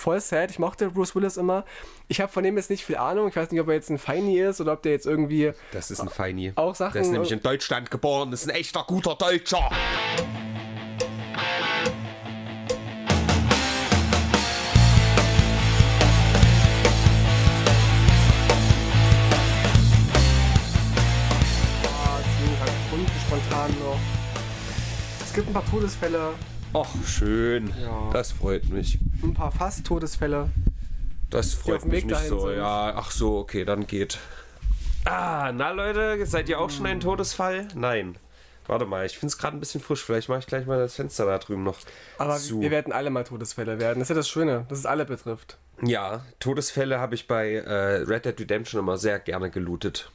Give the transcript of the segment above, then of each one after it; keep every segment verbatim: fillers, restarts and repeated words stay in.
voll sad. Ich mochte Bruce Willis immer. Ich habe von dem jetzt nicht viel Ahnung. Ich weiß nicht, ob er jetzt ein Feini ist oder ob der jetzt irgendwie... Das ist ein Feini. Auch Sachen... Der ist nämlich in Deutschland geboren. Das ist ein echter, guter Deutscher. Spontan noch. Es gibt ein paar Todesfälle. Ach, schön. Ja. Das freut mich. Ein paar Fast-Todesfälle. Das freut mich nicht so. Sind. Ja, ach so, okay, dann geht. Ah, na Leute, seid ihr auch schon ein Todesfall? Nein. Warte mal, ich finde es gerade ein bisschen frisch. Vielleicht mache ich gleich mal das Fenster da drüben noch Aber zu. Wir werden alle mal Todesfälle werden. Das ist ja das Schöne, dass es alle betrifft. Ja, Todesfälle habe ich bei äh, Red Dead Redemption immer sehr gerne gelootet.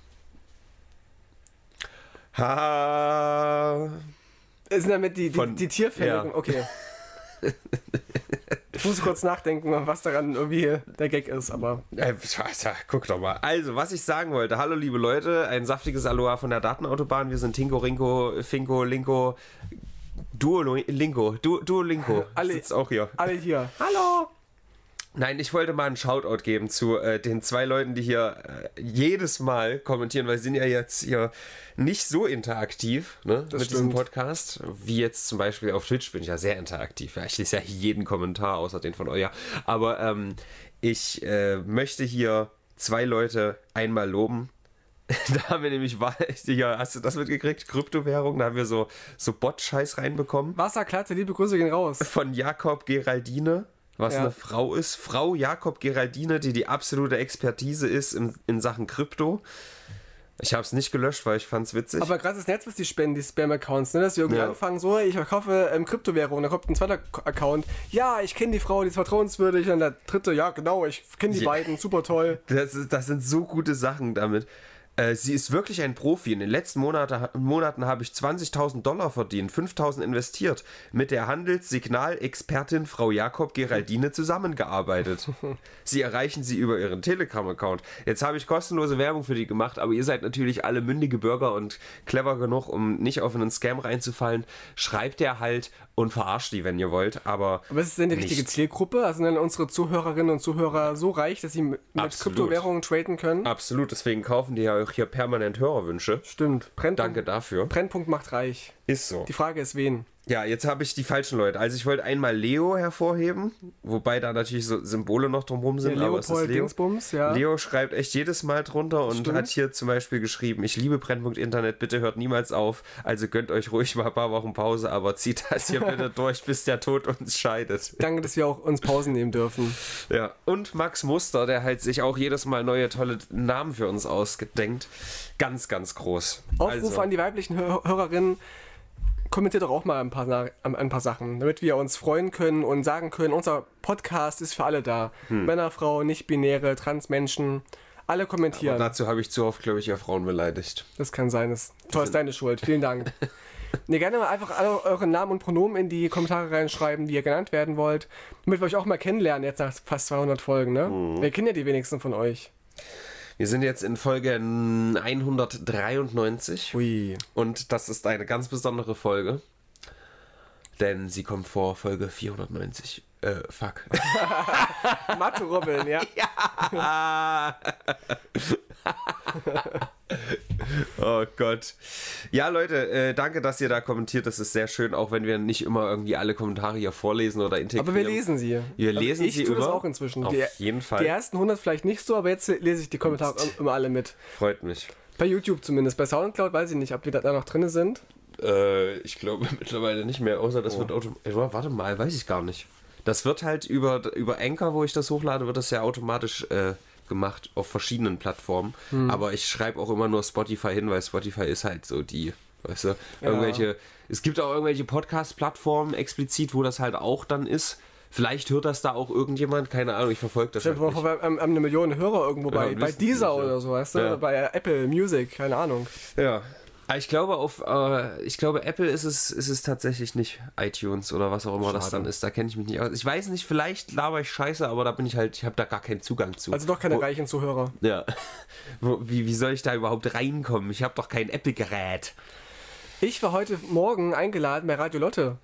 Ha. Sind damit die, die, Von, die Tierfälle? Ja. Okay. Ich muss kurz nachdenken, was daran irgendwie der Gag ist, aber... Äh, guck doch mal. Also, was ich sagen wollte. Hallo, liebe Leute. Ein saftiges Aloha von der Datenautobahn. Wir sind Tinko, Rinko, Finko, Linko, Duolingo. Du, Duolingo. Alle, sitzt auch hier. Alle hier. Hallo! Nein, ich wollte mal einen Shoutout geben zu äh, den zwei Leuten, die hier äh, jedes Mal kommentieren, weil sie sind ja jetzt hier nicht so interaktiv, ne, mit stimmt. diesem Podcast, wie jetzt zum Beispiel auf Twitch bin ich ja sehr interaktiv. Ja, ich lese ja jeden Kommentar, außer den von euch. Aber ähm, ich äh, möchte hier zwei Leute einmal loben. Da haben wir nämlich, ja, hast du das mitgekriegt? Kryptowährung, da haben wir so, so Bot-Scheiß reinbekommen. Wasserklatte, liebe Grüße gehen raus. Von Jakob Geraldine. Was ja. eine Frau ist. Frau Jakob Geraldine, die die absolute Expertise ist in, in Sachen Krypto. Ich habe es nicht gelöscht, weil ich fand es witzig. Aber gerade das Netz, was die spenden, die Spam-Accounts, ne? Dass sie irgendwie ja. anfangen, so, ich verkaufe ähm, Kryptowährung, da kommt ein zweiter Account. Ja, ich kenne die Frau, die ist vertrauenswürdig. Und der dritte, ja genau, ich kenne die ja. beiden, super toll. Das, ist, das sind so gute Sachen damit. Äh, sie ist wirklich ein Profi. In den letzten Monate, Monaten habe ich zwanzigtausend Dollar verdient, fünftausend investiert. Mit der Handelssignal-Expertin Frau Jakob Geraldine zusammengearbeitet. Sie erreichen sie über ihren Telegram-Account. Jetzt habe ich kostenlose Werbung für die gemacht, aber ihr seid natürlich alle mündige Bürger und clever genug, um nicht auf einen Scam reinzufallen. Schreibt der halt und verarscht die, wenn ihr wollt. Aber, aber ist es denn die richtige nicht. Zielgruppe? Also sind denn unsere Zuhörerinnen und Zuhörer so reich, dass sie mit Absolut. Kryptowährungen traden können? Absolut, deswegen kaufen die ja auch hier permanent Hörerwünsche. Stimmt. Brennpunkt, Danke dafür. Brennpunkt macht reich. Ist so. Die Frage ist, wen? Ja, jetzt habe ich die falschen Leute. Also ich wollte einmal Leo hervorheben, wobei da natürlich so Symbole noch drumherum sind. Ja, aber es ist Leo. Dingsbums, ja. Leo schreibt echt jedes Mal drunter und Stimmt. hat hier zum Beispiel geschrieben, ich liebe Brennpunkt Internet, bitte hört niemals auf. Also gönnt euch ruhig mal ein paar Wochen Pause, aber zieht das hier bitte durch, bis der Tod uns scheidet. Danke, dass wir auch uns Pausen nehmen dürfen. Ja, und Max Muster, der halt sich auch jedes Mal neue tolle Namen für uns ausgedenkt. Ganz, ganz groß. Aufruf also. an die weiblichen Hör Hörerinnen, kommentiert doch auch mal ein paar, ein paar Sachen, damit wir uns freuen können und sagen können, unser Podcast ist für alle da. Hm. Männer, Frauen, Nicht-Binäre, Transmenschen, alle kommentieren. Aber dazu habe ich zu oft, glaube ich, ja Frauen beleidigt. Das kann sein. Das, toll, ist deine Schuld. Vielen Dank. Ne, gerne mal einfach alle eure Namen und Pronomen in die Kommentare reinschreiben, wie ihr genannt werden wollt, damit wir euch auch mal kennenlernen, jetzt nach fast zweihundert Folgen. Ne? Hm. Wir kennen ja die wenigsten von euch. Wir sind jetzt in Folge hundertdreiundneunzig. Ui. Und das ist eine ganz besondere Folge. Denn sie kommt vor Folge vierhundertneunzig. Äh, fuck. Mathe-Robin, ja? Ja. Oh Gott. Ja, Leute, äh, danke, dass ihr da kommentiert. Das ist sehr schön, auch wenn wir nicht immer irgendwie alle Kommentare hier vorlesen oder integrieren. Aber wir lesen sie. Wir lesen also sie ich tue immer. das auch inzwischen. Auf die, jeden Fall. Die ersten hundert vielleicht nicht so, aber jetzt lese ich die Kommentare immer alle mit. Freut mich. Bei YouTube zumindest. Bei Soundcloud weiß ich nicht, ob wir da noch drin sind. Äh, ich glaube mittlerweile nicht mehr, außer das oh. wird automatisch. Warte mal, weiß ich gar nicht. Das wird halt über, über Anchor, wo ich das hochlade, wird das ja automatisch äh, gemacht auf verschiedenen Plattformen. Hm. Aber ich schreibe auch immer nur Spotify hin, weil Spotify ist halt so die, weißt du, irgendwelche. Ja. Es gibt auch irgendwelche Podcast-Plattformen explizit, wo das halt auch dann ist. Vielleicht hört das da auch irgendjemand, keine Ahnung, ich verfolge das. Ich habe halt vor, eine Million Hörer irgendwo ja, bei, bei Deezer nicht, oder so, weißt du? Ja. Oder bei Apple Music, keine Ahnung. Ja. Ich glaube, auf, äh, ich glaube, Apple ist es, ist es tatsächlich nicht iTunes oder was auch immer Schade. Das dann ist. Da kenne ich mich nicht aus. Ich weiß nicht, vielleicht laber ich Scheiße, aber da bin ich halt, ich habe da gar keinen Zugang zu. Also doch keine Wo, reichen Zuhörer. Ja. Wo, wie, wie soll ich da überhaupt reinkommen? Ich habe doch kein Apple-Gerät. Ich war heute Morgen eingeladen bei Radio Lotte.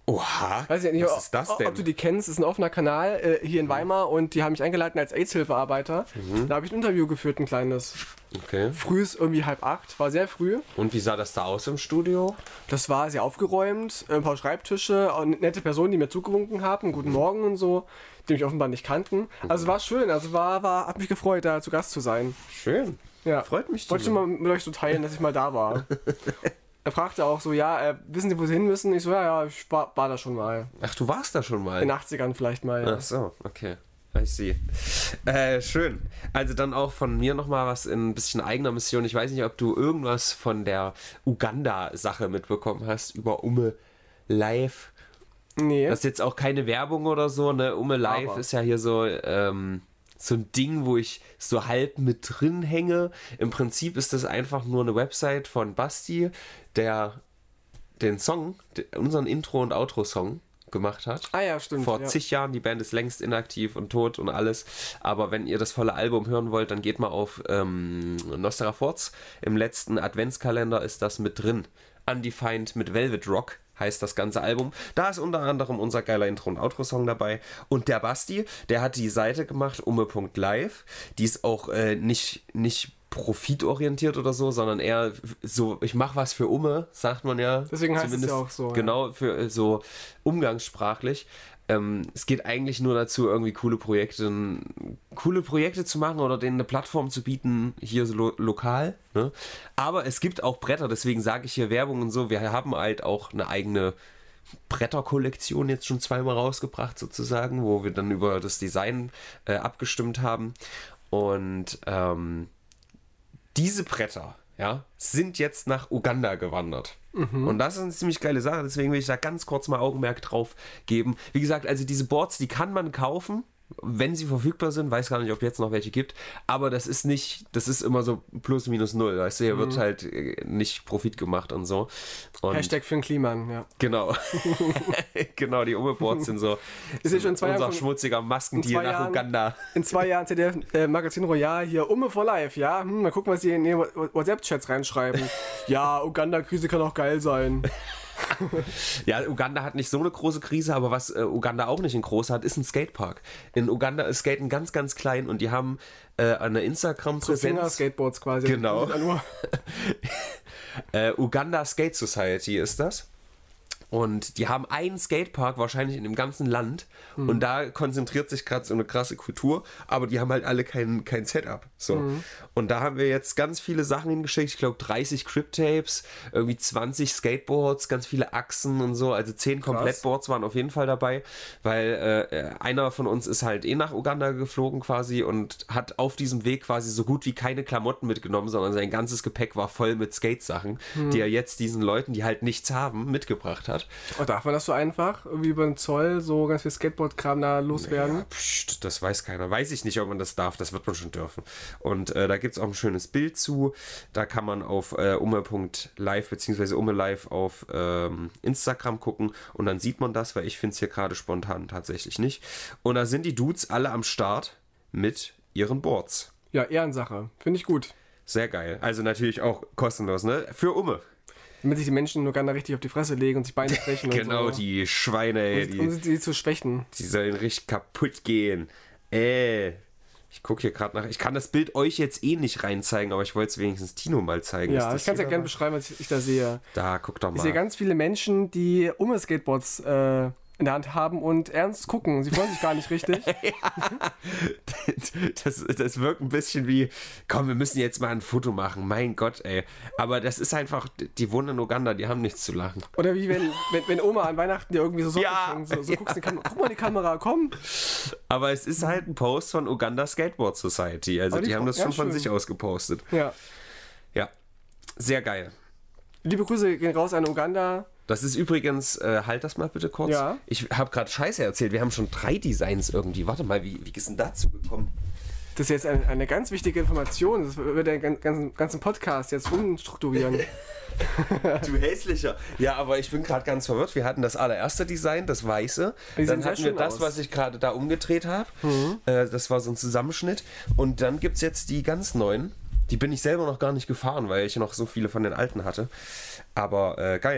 Oha, Weiß ich nicht, was ob, ist das ob denn? du die kennst, das ist ein offener Kanal äh, hier in Weimar und die haben mich eingeladen als AIDS-Hilfearbeiter. Mhm. Da habe ich ein Interview geführt, ein kleines. Okay. Früh ist irgendwie halb acht, war sehr früh. Und wie sah das da aus im Studio? Das war sehr aufgeräumt, ein paar Schreibtische, auch nette Personen, die mir zugewunken haben, guten Morgen und so, die mich offenbar nicht kannten. Also war schön, also war, war, hat mich gefreut, da zu Gast zu sein. Schön. Ja. Freut mich. Wollte ich mal mit euch so teilen, dass ich mal da war. Er fragte auch so, ja, äh, wissen Sie, wo Sie hin müssen? Ich so, ja, ja, ich war, war da schon mal. Ach, du warst da schon mal? In den achtzigern vielleicht mal. Ja. Ach so, okay. I see. Äh, schön. Also dann auch von mir nochmal was in ein bisschen eigener Mission. Ich weiß nicht, ob du irgendwas von der Uganda-Sache mitbekommen hast über Umme Live. Nee. Das ist jetzt auch keine Werbung oder so, ne? Umme Live Aber. ist ja hier so, ähm, so ein Ding, wo ich so halb mit drin hänge. Im Prinzip ist das einfach nur eine Website von Basti, der den Song, unseren Intro- und Outro-Song gemacht hat. Ah ja, stimmt. Vor ja. zig Jahren, die Band ist längst inaktiv und tot und alles. Aber wenn ihr das volle Album hören wollt, dann geht mal auf ähm, Nostrafort. Im letzten Adventskalender ist das mit drin. Undefined mit Velvet Rock heißt das ganze Album. Da ist unter anderem unser geiler Intro- und Outro-Song dabei. Und der Basti, der hat die Seite gemacht, umme Punkt live. Die ist auch äh, nicht, nicht profitorientiert oder so, sondern eher so, ich mache was für Umme, sagt man ja. Deswegen heißt es ja auch so. Genau, für äh, so umgangssprachlich. Ähm, es geht eigentlich nur dazu, irgendwie coole Projekte, coole Projekte zu machen oder denen eine Plattform zu bieten, hier so lo lokal. Ne? Aber es gibt auch Bretter, deswegen sage ich hier Werbung und so. Wir haben halt auch eine eigene Bretterkollektion jetzt schon zweimal rausgebracht sozusagen, wo wir dann über das Design äh, abgestimmt haben. Und ähm, diese Bretter, ja, sind jetzt nach Uganda gewandert. Mhm. Und das ist eine ziemlich geile Sache, deswegen will ich da ganz kurz mal Augenmerk drauf geben. Wie gesagt, also diese Boards, die kann man kaufen, wenn sie verfügbar sind. Weiß gar nicht, ob jetzt noch welche gibt, aber das ist nicht, das ist immer so plus minus null, weißt du, hier mhm. wird halt nicht Profit gemacht und so. Und Hashtag für den Kliman, ja. Genau. Genau, die Umme-Boards sind so ist ja schon zwei unser Jahren schmutziger Maskendeal nach Jahren, Uganda. In zwei Jahren Z D F äh, Magazin Royal hier, Umme for Life, ja? Hm, mal gucken, was die in ihre WhatsApp-Chats reinschreiben. Ja, Uganda-Krise kann auch geil sein. Ja, Uganda hat nicht so eine große Krise, aber was äh, Uganda auch nicht in groß hat, ist ein Skatepark. In Uganda ist Skaten ganz, ganz klein und die haben äh, eine Instagram-Präsenz. So Finger-Skateboards quasi. Genau. äh, Uganda Skate Society ist das. Und die haben einen Skatepark wahrscheinlich in dem ganzen Land. Mhm. Und da konzentriert sich gerade so eine krasse Kultur. Aber die haben halt alle kein, kein Setup. So. Mhm. Und da haben wir jetzt ganz viele Sachen hingeschickt. Ich glaube dreißig Crypt-Tapes, irgendwie zwanzig Skateboards, ganz viele Achsen und so. Also zehn Komplettboards waren auf jeden Fall dabei. Weil äh, einer von uns ist halt eh nach Uganda geflogen quasi und hat auf diesem Weg quasi so gut wie keine Klamotten mitgenommen, sondern sein ganzes Gepäck war voll mit Skate-Sachen, mhm. die er jetzt diesen Leuten, die halt nichts haben, mitgebracht hat. Oh, darf man das so einfach irgendwie über den Zoll so ganz viel Skateboard-Kram da loswerden? Ja, pst, das weiß keiner. Weiß ich nicht, ob man das darf. Das wird man schon dürfen. Und äh, da gibt es auch ein schönes Bild zu. Da kann man auf äh, umme Punkt live bzw. umme live auf ähm, Instagram gucken und dann sieht man das, weil ich finde es hier gerade spontan tatsächlich nicht. Und da sind die Dudes alle am Start mit ihren Boards. Ja, Ehrensache. Finde ich gut. Sehr geil. Also natürlich auch kostenlos, ne? Für Umme. Damit sich die Menschen in Uganda richtig auf die Fresse legen und sich Beine brechen und genau, so. die Schweine, ey. Um, Die, um sie zu schwächen. Die sollen richtig kaputt gehen. Äh, ich gucke hier gerade nach. Ich kann das Bild euch jetzt eh nicht reinzeigen, aber ich wollte es wenigstens Tino mal zeigen. Ja, ich kann es ja gerne beschreiben, was ich, ich da sehe. Da, guck doch mal. Ich sehe ganz viele Menschen, die Umme-Skateboards äh, in der Hand haben und ernst gucken. Sie freuen sich gar nicht richtig. das, das wirkt ein bisschen wie, komm, wir müssen jetzt mal ein Foto machen. Mein Gott, ey. Aber das ist einfach, die wohnen in Uganda, die haben nichts zu lachen. Oder wie wenn, wenn, wenn Oma an Weihnachten dir irgendwie so Socken ja, schenkt, so, so ja. guckst du in die Kamera, guck mal in die Kamera, komm. Aber es ist halt ein Post von Uganda Skateboard Society. Also die, die haben das schon von schön. sich aus gepostet. Ja. Ja, sehr geil. Liebe Grüße gehen raus an Uganda. Das ist übrigens, äh, halt das mal bitte kurz. Ja. Ich habe gerade Scheiße erzählt. Wir haben schon drei Designs irgendwie. Warte mal, wie, wie ist denn dazu gekommen? Das ist jetzt eine, eine ganz wichtige Information. Das wird den ganzen, ganzen Podcast jetzt umstrukturieren. Du hässlicher. Ja, aber ich bin gerade ganz verwirrt. Wir hatten das allererste Design, das weiße. Die dann hatten wir das, aus. was ich gerade da umgedreht habe. Mhm. Äh, das war so ein Zusammenschnitt. Und dann gibt es jetzt die ganz neuen. Die bin ich selber noch gar nicht gefahren, weil ich noch so viele von den alten hatte. Aber äh, geil.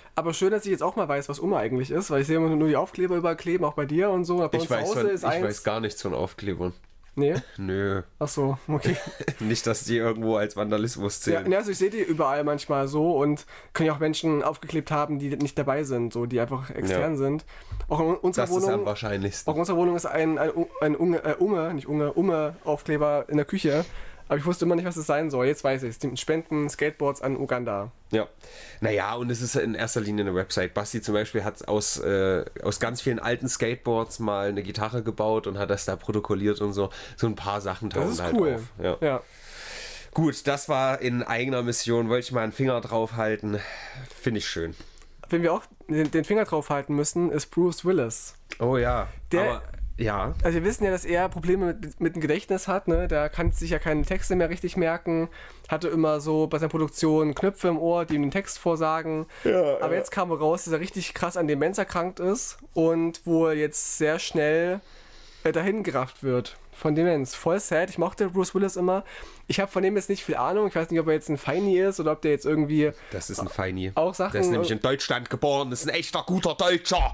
Aber schön, dass ich jetzt auch mal weiß, was Umme eigentlich ist, weil ich sehe immer nur die Aufkleber überkleben, auch bei dir und so. Bei uns Ich, weiß, zu Hause von, ist ich eins. weiß gar nichts von Aufklebern. Nee? Nö. Ach so, okay. Nicht, dass die irgendwo als Vandalismus Ja, zählen. ne, also ich sehe die überall manchmal so und können ja auch Menschen aufgeklebt haben, die nicht dabei sind, so, die einfach extern Ja. sind. Auch in unserer Das ist am Wohnung, wahrscheinlichsten. auch in unserer Wohnung ist ein, ein, ein Unge, äh, Umme, nicht Unge, Umme-Aufkleber in der Küche. Aber ich wusste immer nicht, was es sein soll. Jetzt weiß ich es. Die spenden Skateboards an Uganda. Ja. Naja, und es ist in erster Linie eine Website. Basti zum Beispiel hat aus, äh, aus ganz vielen alten Skateboards mal eine Gitarre gebaut und hat das da protokolliert und so. So ein paar Sachen tauchen Das ist halt cool. auf. Ja. Ja. Gut, das war in eigener Mission. Wollte ich mal einen Finger drauf halten. Finde ich schön. Wenn wir auch den, den Finger drauf halten müssen, ist Bruce Willis. Oh ja. Der- Aber, ja. Also wir wissen ja, dass er Probleme mit, mit dem Gedächtnis hat, ne? Der kann sich ja keine Texte mehr richtig merken, hatte immer so bei seiner Produktion Knöpfe im Ohr, die ihm den Text vorsagen. Ja, Aber ja. jetzt kam raus, dass er richtig krass an Demenz erkrankt ist und wo er jetzt sehr schnell äh, dahin gerafft wird von Demenz. Voll sad, ich mochte Bruce Willis immer. Ich habe von dem jetzt nicht viel Ahnung, ich weiß nicht, ob er jetzt ein Feini ist oder ob der jetzt irgendwie Das ist ein Feini. auch Sachen... Der ist nämlich in Deutschland geboren. Das ist ein echter guter Deutscher.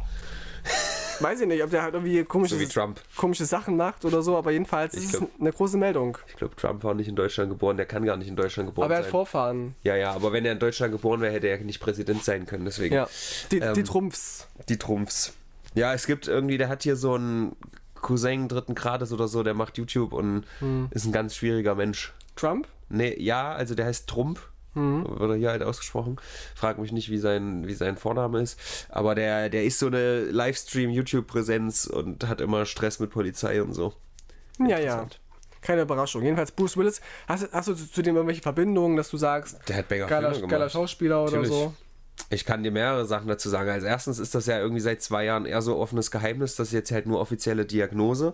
Weiß ich nicht, ob der halt irgendwie komische, So wie Trump. komische Sachen macht oder so, aber jedenfalls ist es glaub- eine große Meldung. Ich glaube, Trump war nicht in Deutschland geboren. Der kann gar nicht in Deutschland geboren Aber er hat sein. Vorfahren. Ja, ja, aber wenn er in Deutschland geboren wäre, hätte er nicht Präsident sein können. Deswegen. Ja, die, Ähm, die Trumps. Die Trumps. Ja, es gibt irgendwie, der hat hier so einen Cousin dritten Grades oder so, der macht YouTube und Hm. ist ein ganz schwieriger Mensch. Trump? Nee, ja, also der heißt Trump. Wird er hier halt ausgesprochen. Frag mich nicht, wie sein, wie sein Vorname ist. Aber der, der ist so eine Livestream-YouTube-Präsenz und hat immer Stress mit Polizei und so. Ja, ja. Interessant. Keine Überraschung. Jedenfalls Bruce Willis. Hast, du- hast du zu dem irgendwelche Verbindungen, dass du sagst, Der hat Banger geiler, Filme gemacht. geiler Schauspieler oder Natürlich. so? Ich kann dir mehrere Sachen dazu sagen. Als erstens ist das ja irgendwie seit zwei Jahren eher so offenes Geheimnis. Das ist jetzt halt nur offizielle Diagnose.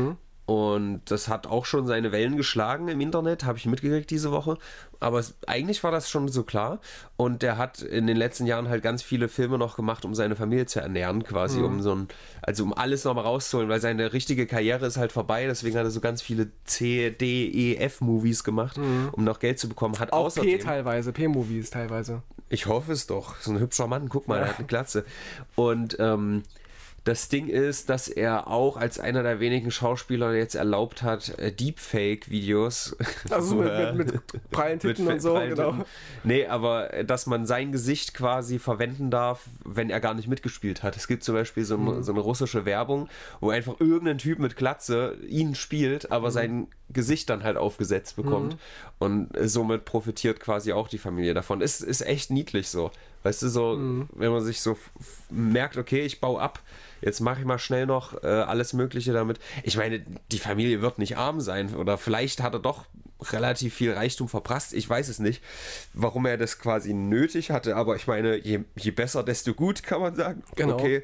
Und das hat auch schon seine Wellen geschlagen im Internet, habe ich mitgekriegt diese Woche. Aber es, eigentlich war das schon so klar. Und der hat in den letzten Jahren halt ganz viele Filme noch gemacht, um seine Familie zu ernähren, quasi, Mhm. um so ein, also um alles nochmal rauszuholen, weil seine richtige Karriere ist halt vorbei. Deswegen hat er so ganz viele C, D, E, F-Movies gemacht, um noch Geld zu bekommen. Hat Mhm. Auch P außerdem, teilweise, P-Movies teilweise. ich hoffe es doch. So ein hübscher Mann, guck mal, der hat eine Glatze. Und ähm, das Ding ist, dass er auch als einer der wenigen Schauspieler jetzt erlaubt hat, äh, Deepfake-Videos. Also wo mit, er- mit, mit prallen Titten mit und so, prallen genau. Titten. Nee, aber äh, dass man sein Gesicht quasi verwenden darf, wenn er gar nicht mitgespielt hat. Es gibt zum Beispiel so, ein, so eine russische Werbung, wo einfach irgendein Typ mit Glatze ihn spielt, aber sein Gesicht dann halt aufgesetzt bekommt. Und äh, somit profitiert quasi auch die Familie davon. Ist, ist echt niedlich so. Weißt du, so, wenn man sich so f- f- merkt, okay, ich baue ab, jetzt mache ich mal schnell noch äh, alles Mögliche damit. Ich meine, die Familie wird nicht arm sein oder vielleicht hat er doch relativ viel Reichtum verprasst. Ich weiß es nicht, warum er das quasi nötig hatte, aber ich meine, je, je besser, desto gut, kann man sagen. Genau. Okay.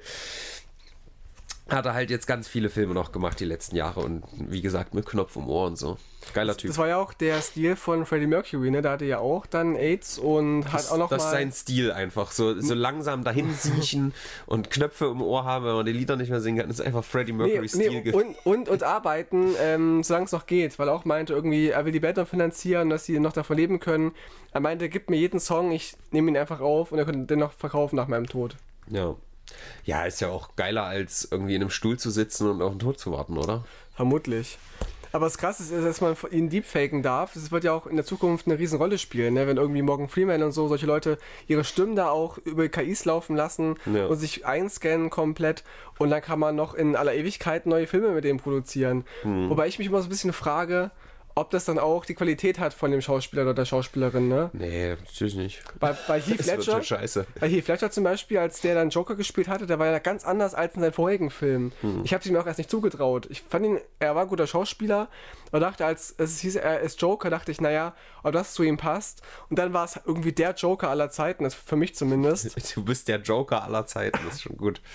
Hat er halt jetzt ganz viele Filme noch gemacht die letzten Jahre und wie gesagt mit Knopf im Ohr und so. Geiler Typ. Das war ja auch der Stil von Freddie Mercury, ne? Der hatte ja auch dann AIDS und hat Das, auch noch das ist mal... sein Stil einfach. So, so langsam dahin siechen und Knöpfe im Ohr haben, wenn man die Lieder nicht mehr singen kann. Das ist einfach Freddie Nee, Mercury Stil. nee, ge- und, und, und arbeiten, ähm, solange es noch geht, weil er auch meinte, irgendwie, er will die Band noch finanzieren, dass sie noch davon leben können. Er meinte, gib mir jeden Song, ich nehme ihn einfach auf und er könnte den noch verkaufen nach meinem Tod. Ja. Ja, ist ja auch geiler, als irgendwie in einem Stuhl zu sitzen und auf den Tod zu warten, oder? Vermutlich. Aber das Krasse ist, dass man ihn deepfaken darf. Das wird ja auch in der Zukunft eine riesen Rolle spielen, ne? Wenn irgendwie Morgan Freeman und so, solche Leute ihre Stimmen da auch über K Is laufen lassen Ja. und sich einscannen komplett und dann kann man noch in aller Ewigkeit neue Filme mit dem produzieren. Hm. Wobei ich mich immer so ein bisschen frage, ob das dann auch die Qualität hat von dem Schauspieler oder der Schauspielerin, ne? Nee, natürlich nicht. Bei, bei Heath Das wird Ledger, schon scheiße. bei Heath Ledger zum Beispiel, als der dann Joker gespielt hatte, der war ja ganz anders als in seinen vorigen Filmen. Hm. Ich habe es ihm auch erst nicht zugetraut. Ich fand ihn, er war ein guter Schauspieler, aber dachte, als es hieß, er ist Joker, dachte ich, naja, ob das zu ihm passt. Und dann war es irgendwie der Joker aller Zeiten, das für mich zumindest. Du bist der Joker aller Zeiten, das ist schon gut.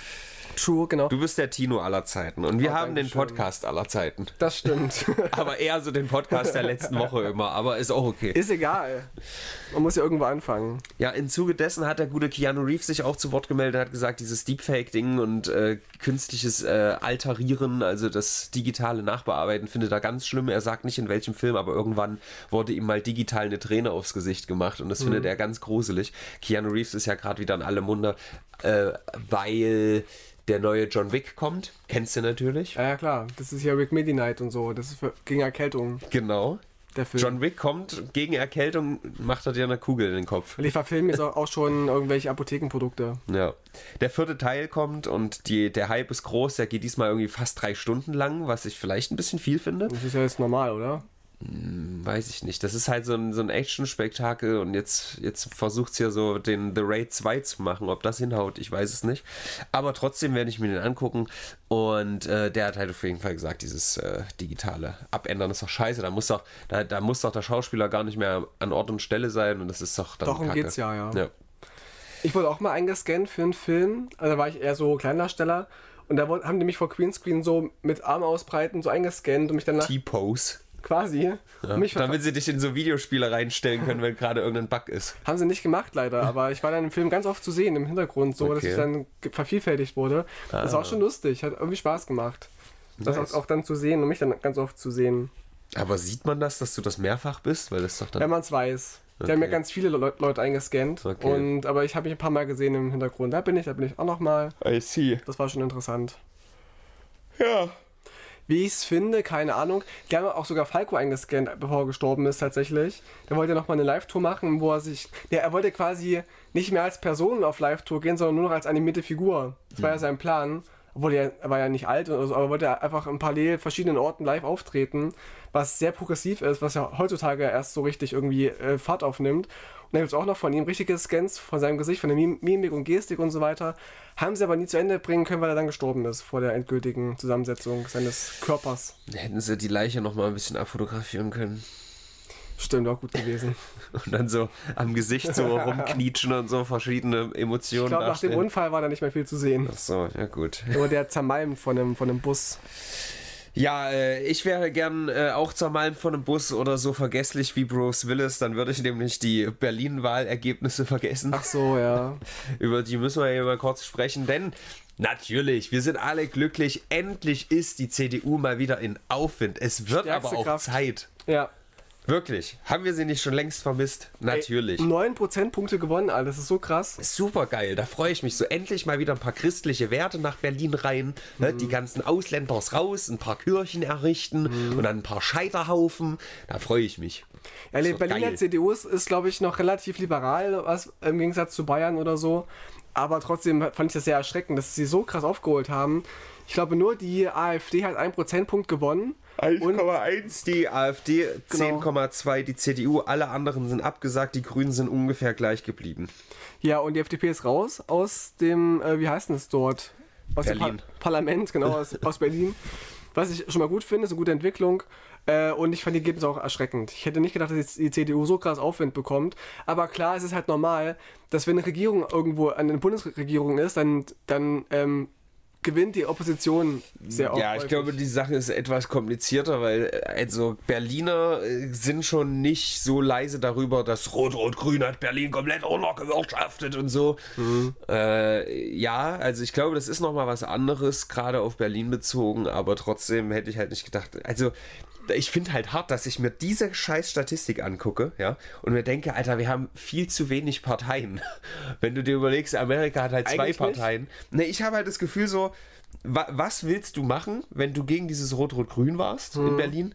True, genau. Du bist der Tino aller Zeiten und wir Oh, haben den Dankeschön. Podcast aller Zeiten. Das stimmt. Aber eher so den Podcast der letzten Woche immer, aber ist auch okay. Ist egal. Man muss ja irgendwo anfangen. Ja, im Zuge dessen hat der gute Keanu Reeves sich auch zu Wort gemeldet, hat gesagt, dieses Deepfake-Ding und äh, künstliches äh, Altarieren, also das digitale Nachbearbeiten, findet er ganz schlimm. Er sagt nicht in welchem Film, aber irgendwann wurde ihm mal digital eine Träne aufs Gesicht gemacht und das mhm. findet er ganz gruselig. Keanu Reeves ist ja gerade wieder in alle Munde, äh, weil der neue John Wick kommt. Kennst du natürlich. Ja, ja klar. Das ist ja Rick Midnight und so. Das ist für, gegen Erkältung. Genau. Der Film. John Wick kommt, gegen Erkältung macht er dir eine Kugel in den Kopf. Und die verfilmen jetzt auch, auch schon irgendwelche Apothekenprodukte. Ja. Der vierte Teil kommt und die, der Hype ist groß. Der geht diesmal irgendwie fast drei Stunden lang, was ich vielleicht ein bisschen viel finde. Das ist ja jetzt normal, oder? Weiß ich nicht. Das ist halt so ein, so ein Action-Spektakel und jetzt, jetzt versucht es ja so den The Raid zwei zu machen. Ob das hinhaut, ich weiß es nicht. Aber trotzdem werde ich mir den angucken und äh, der hat halt auf jeden Fall gesagt, dieses äh, digitale Abändern ist doch scheiße. Da muss doch, da, da muss doch der Schauspieler gar nicht mehr an Ort und Stelle sein und das ist doch dann Darum Kacke. geht's ja, ja, ja. Ich wurde auch mal eingescannt für einen Film. Also da war ich eher so Kleindarsteller. Und da haben die mich vor Greenscreen so mit Arm ausbreiten so eingescannt und mich danach... T-Pose. Quasi. Ja, mich damit sie dich in so Videospiele reinstellen können, wenn gerade irgendein Bug ist. Haben sie nicht gemacht, leider. Aber ich war dann im Film ganz oft zu sehen, im Hintergrund, so, okay. dass ich dann vervielfältigt wurde. Ah. Das war auch schon lustig. Hat irgendwie Spaß gemacht. Nice. Das auch, auch dann zu sehen und mich dann ganz oft zu sehen. Aber sieht man das, dass du das mehrfach bist? Weil das doch dann... Wenn man es weiß. Okay. Die haben ja ganz viele Le Leute eingescannt. Okay. Und, aber ich habe mich ein paar Mal gesehen im Hintergrund. Da bin ich, da bin ich auch nochmal. I see. Das war schon interessant. Ja. Wie ich es finde, keine Ahnung. Die haben auch sogar Falco eingescannt, bevor er gestorben ist tatsächlich. Der wollte nochmal eine Live-Tour machen, wo er sich... Ja, er wollte quasi nicht mehr als Person auf Live-Tour gehen, sondern nur noch als animierte Figur. Das mhm. war ja sein Plan. Obwohl er, er war ja nicht alt oder so, aber wollte einfach in parallel verschiedenen Orten live auftreten, was sehr progressiv ist, was ja heutzutage erst so richtig irgendwie äh, Fahrt aufnimmt. Und dann gibt es auch noch von ihm richtige Scans von seinem Gesicht, von der Mim Mimik und Gestik und so weiter. Haben sie aber nie zu Ende bringen können, weil er dann gestorben ist, vor der endgültigen Zusammensetzung seines Körpers. Hätten sie die Leiche noch mal ein bisschen abfotografieren können. Stimmt, auch gut gewesen. Und dann so am Gesicht so rumknietschen und so verschiedene Emotionen. Ich glaube, nach dem Unfall war da nicht mehr viel zu sehen. Ach so, ja gut. Nur der zermalmt von einem, von einem Bus. Ja, äh, ich wäre gern äh, auch zermalmt von einem Bus oder so vergesslich wie Bruce Willis. Dann würde ich nämlich die Berlin-Wahlergebnisse vergessen. Ach so, ja. Über die müssen wir ja mal kurz sprechen, denn... Natürlich, wir sind alle glücklich. Endlich ist die C D U mal wieder in Aufwind. Es wird Stärkste aber auch Kraft. Zeit. Ja. Wirklich. Haben wir sie nicht schon längst vermisst? Natürlich. Ey, neun Prozentpunkte gewonnen, Alter. Das ist so krass. Super geil. Da freue ich mich so. Endlich mal wieder ein paar christliche Werte nach Berlin rein. Mhm. Ne? Die ganzen Ausländers raus, ein paar Kirchen errichten mhm. und dann ein paar Scheiterhaufen. Da freue ich mich. Ja, die Berliner geil. C D U ist, ist glaube ich, noch relativ liberal, was im Gegensatz zu Bayern oder so. Aber trotzdem fand ich das sehr erschreckend, dass sie so krass aufgeholt haben. Ich glaube, nur die AfD hat einen Prozentpunkt gewonnen. eins Komma eins die AfD, zehn Komma zwei genau. die C D U. Alle anderen sind abgesagt, die Grünen sind ungefähr gleich geblieben. Ja, und die F D P ist raus aus dem, äh, wie heißt denn es dort? Aus Berlin. dem Par Parlament, genau, aus, aus Berlin. Was ich schon mal gut finde, ist eine gute Entwicklung. Äh, und ich fand die Ergebnisse auch erschreckend. Ich hätte nicht gedacht, dass jetzt die C D U so krass Aufwind bekommt. Aber klar, es ist halt normal, dass wenn eine Regierung irgendwo eine Bundesregierung ist, dann, dann ähm, gewinnt die Opposition sehr oft. Ja, ich glaube, die Sache ist etwas komplizierter, weil also Berliner sind schon nicht so leise darüber, dass Rot-Rot-Grün hat Berlin komplett runtergewirtschaftet und so. Mhm. Äh, ja, also ich glaube, das ist nochmal was anderes, gerade auf Berlin bezogen, aber trotzdem hätte ich halt nicht gedacht, also ich finde halt hart, dass ich mir diese scheiß Statistik angucke, ja, und mir denke, Alter, wir haben viel zu wenig Parteien. Wenn du dir überlegst, Amerika hat halt zwei Eigentlich Parteien. Ne, ich habe halt das Gefühl so, wa was willst du machen, wenn du gegen dieses Rot-Rot-Grün warst hm. in Berlin?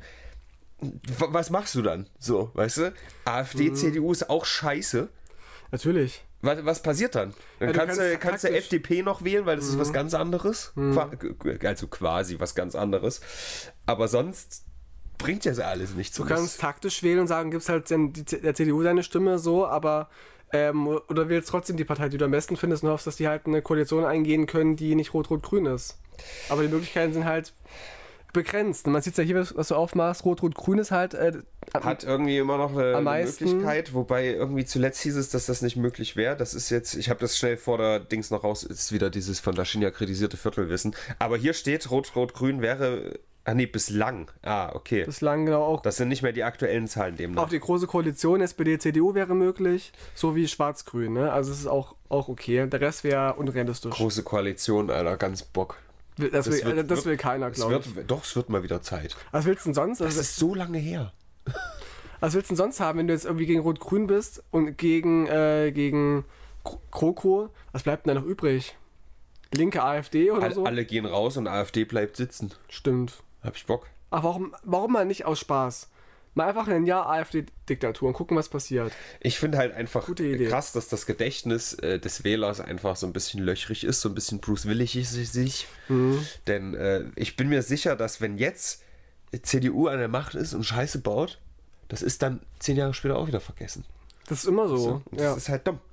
W was machst du dann? So, weißt du? AfD, hm. C D U ist auch scheiße. Natürlich. Was, was passiert dann? Dann ja, du kannst, kannst, du, kannst du F D P noch wählen, weil das hm. ist was ganz anderes. Hm. Qua also quasi was ganz anderes. Aber sonst bringt ja alles nichts. Du kannst taktisch wählen und sagen, gibst halt der C D U deine Stimme so, aber ähm, oder wählst trotzdem die Partei, die du am besten findest und hoffst, dass die halt eine Koalition eingehen können, die nicht rot-rot-grün ist. Aber die Möglichkeiten sind halt begrenzt. Und man sieht ja hier, was du aufmachst, Rot-Rot-Grün ist halt... Äh, Hat irgendwie immer noch eine, am eine meisten- Möglichkeit, wobei irgendwie zuletzt hieß es, dass das nicht möglich wäre. Das ist jetzt, ich habe das schnell vor der Dings noch raus, ist wieder dieses von Laschinia kritisierte Viertelwissen. Aber hier steht, Rot-Rot-Grün wäre, ah nee, bislang. Ah, okay. bislang genau auch... Das sind nicht mehr die aktuellen Zahlen Auch demnach. die große Koalition S P D C D U wäre möglich, so wie Schwarz-Grün. Ne? Also es ist auch, auch okay. Der Rest wäre unrealistisch. Große Koalition, Alter, ganz Bock. Das, Das will, wird- äh, das will wird- keiner, Es glaube ich. wird, doch, es wird mal wieder Zeit. Was willst du denn sonst? Das Also, ist so lange her. was willst du denn sonst haben, wenn du jetzt irgendwie gegen Rot-Grün bist und gegen, äh, gegen K- GroKo? Was bleibt denn da noch übrig? Linke AfD oder Alle, so? alle gehen raus und AfD bleibt sitzen. Stimmt. Hab ich Bock. Ach, warum, warum mal nicht aus Spaß? Mal einfach ein Jahr AfD-Diktatur und gucken, was passiert. Ich finde halt einfach Gute Idee. krass, dass das Gedächtnis äh, des Wählers einfach so ein bisschen löchrig ist, so ein bisschen Bruce Willig ist sich. Mhm. Denn äh, ich bin mir sicher, dass wenn jetzt C D U an der Macht ist und Scheiße baut, das ist dann zehn Jahre später auch wieder vergessen. Das ist immer so. So? Und das Ja. ist halt dumm.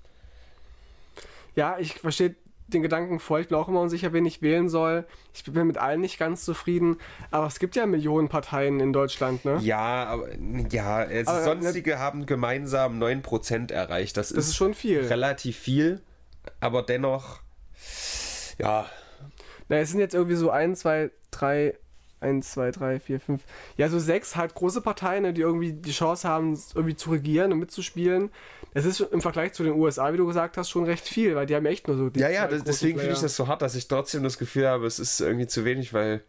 Ja, ich verstehe den Gedanken voll. Ich bin auch immer unsicher, wen ich wählen soll. Ich bin mit allen nicht ganz zufrieden. Aber es gibt ja Millionen Parteien in Deutschland, ne? Ja, aber ja, also Aber, sonstige haben gemeinsam neun Prozent erreicht. Das, Das ist, ist schon viel. relativ viel, aber dennoch, ja, Na, es sind jetzt irgendwie so ein, zwei, drei, eins, zwei, drei, vier, fünf. Ja, so sechs halt große Parteien, ne, die irgendwie die Chance haben, irgendwie zu regieren und mitzuspielen. Das ist im Vergleich zu den U S A, wie du gesagt hast, schon recht viel, weil die haben echt nur so die ja, ja, zwei das, großen deswegen finde ich Player. das so hart, dass ich trotzdem das Gefühl habe, es ist irgendwie zu wenig, weil,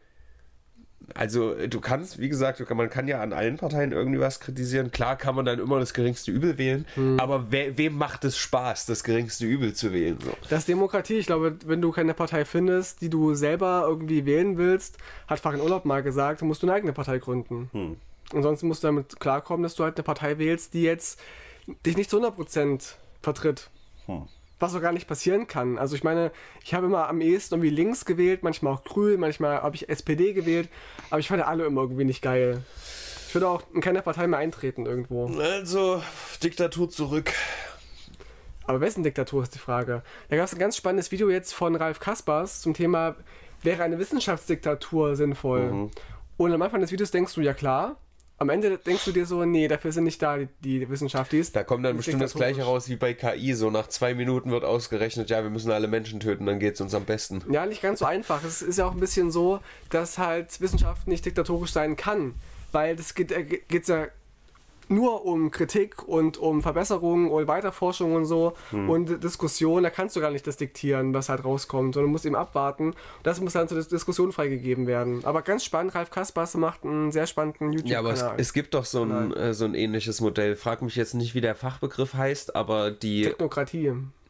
also du kannst, wie gesagt, du kann, man kann ja an allen Parteien irgendwie was kritisieren. Klar kann man dann immer das geringste Übel wählen, Hm. aber we, wem macht es Spaß, das geringste Übel zu wählen? So. Das ist Demokratie. Ich glaube, wenn du keine Partei findest, die du selber irgendwie wählen willst, hat Farin Urlaub mal gesagt, musst du eine eigene Partei gründen. Hm. Ansonsten musst du damit klarkommen, dass du halt eine Partei wählst, die jetzt dich nicht zu hundert Prozent vertritt. Hm. Was so gar nicht passieren kann. Also ich meine, ich habe immer am ehesten irgendwie links gewählt, manchmal auch grün, manchmal habe ich S P D gewählt, aber ich fand alle immer irgendwie nicht geil. Ich würde auch in keiner Partei mehr eintreten irgendwo. Also, Diktatur zurück. Aber wessen Diktatur ist die Frage? Da gab es ein ganz spannendes Video jetzt von Ralf Kaspers zum Thema, wäre eine Wissenschaftsdiktatur sinnvoll? Mhm. Und am Anfang des Videos denkst du, ja klar. Am Ende denkst du dir so, nee, dafür sind nicht da die, die Wissenschaft. Die ist Da kommt dann die ist bestimmt das Gleiche diktatorisch. raus wie bei K I. So nach zwei Minuten wird ausgerechnet, ja, wir müssen alle Menschen töten, dann geht es uns am besten. Ja, nicht ganz so einfach. Es ist ja auch ein bisschen so, dass halt Wissenschaft nicht diktatorisch sein kann. Weil das geht äh, geht's ja nur um Kritik und um Verbesserungen und Weiterforschung und so und Diskussion. Da kannst du gar nicht das diktieren, was halt rauskommt, sondern du musst eben abwarten. Das muss dann zur Dis- Diskussion freigegeben werden. Aber ganz spannend, Ralf Kaspers macht einen sehr spannenden Ja, aber es, YouTube-Kanal. es gibt doch so ein, äh, so ein ähnliches Modell. Frag mich jetzt nicht, wie der Fachbegriff heißt, aber die... Technokratie.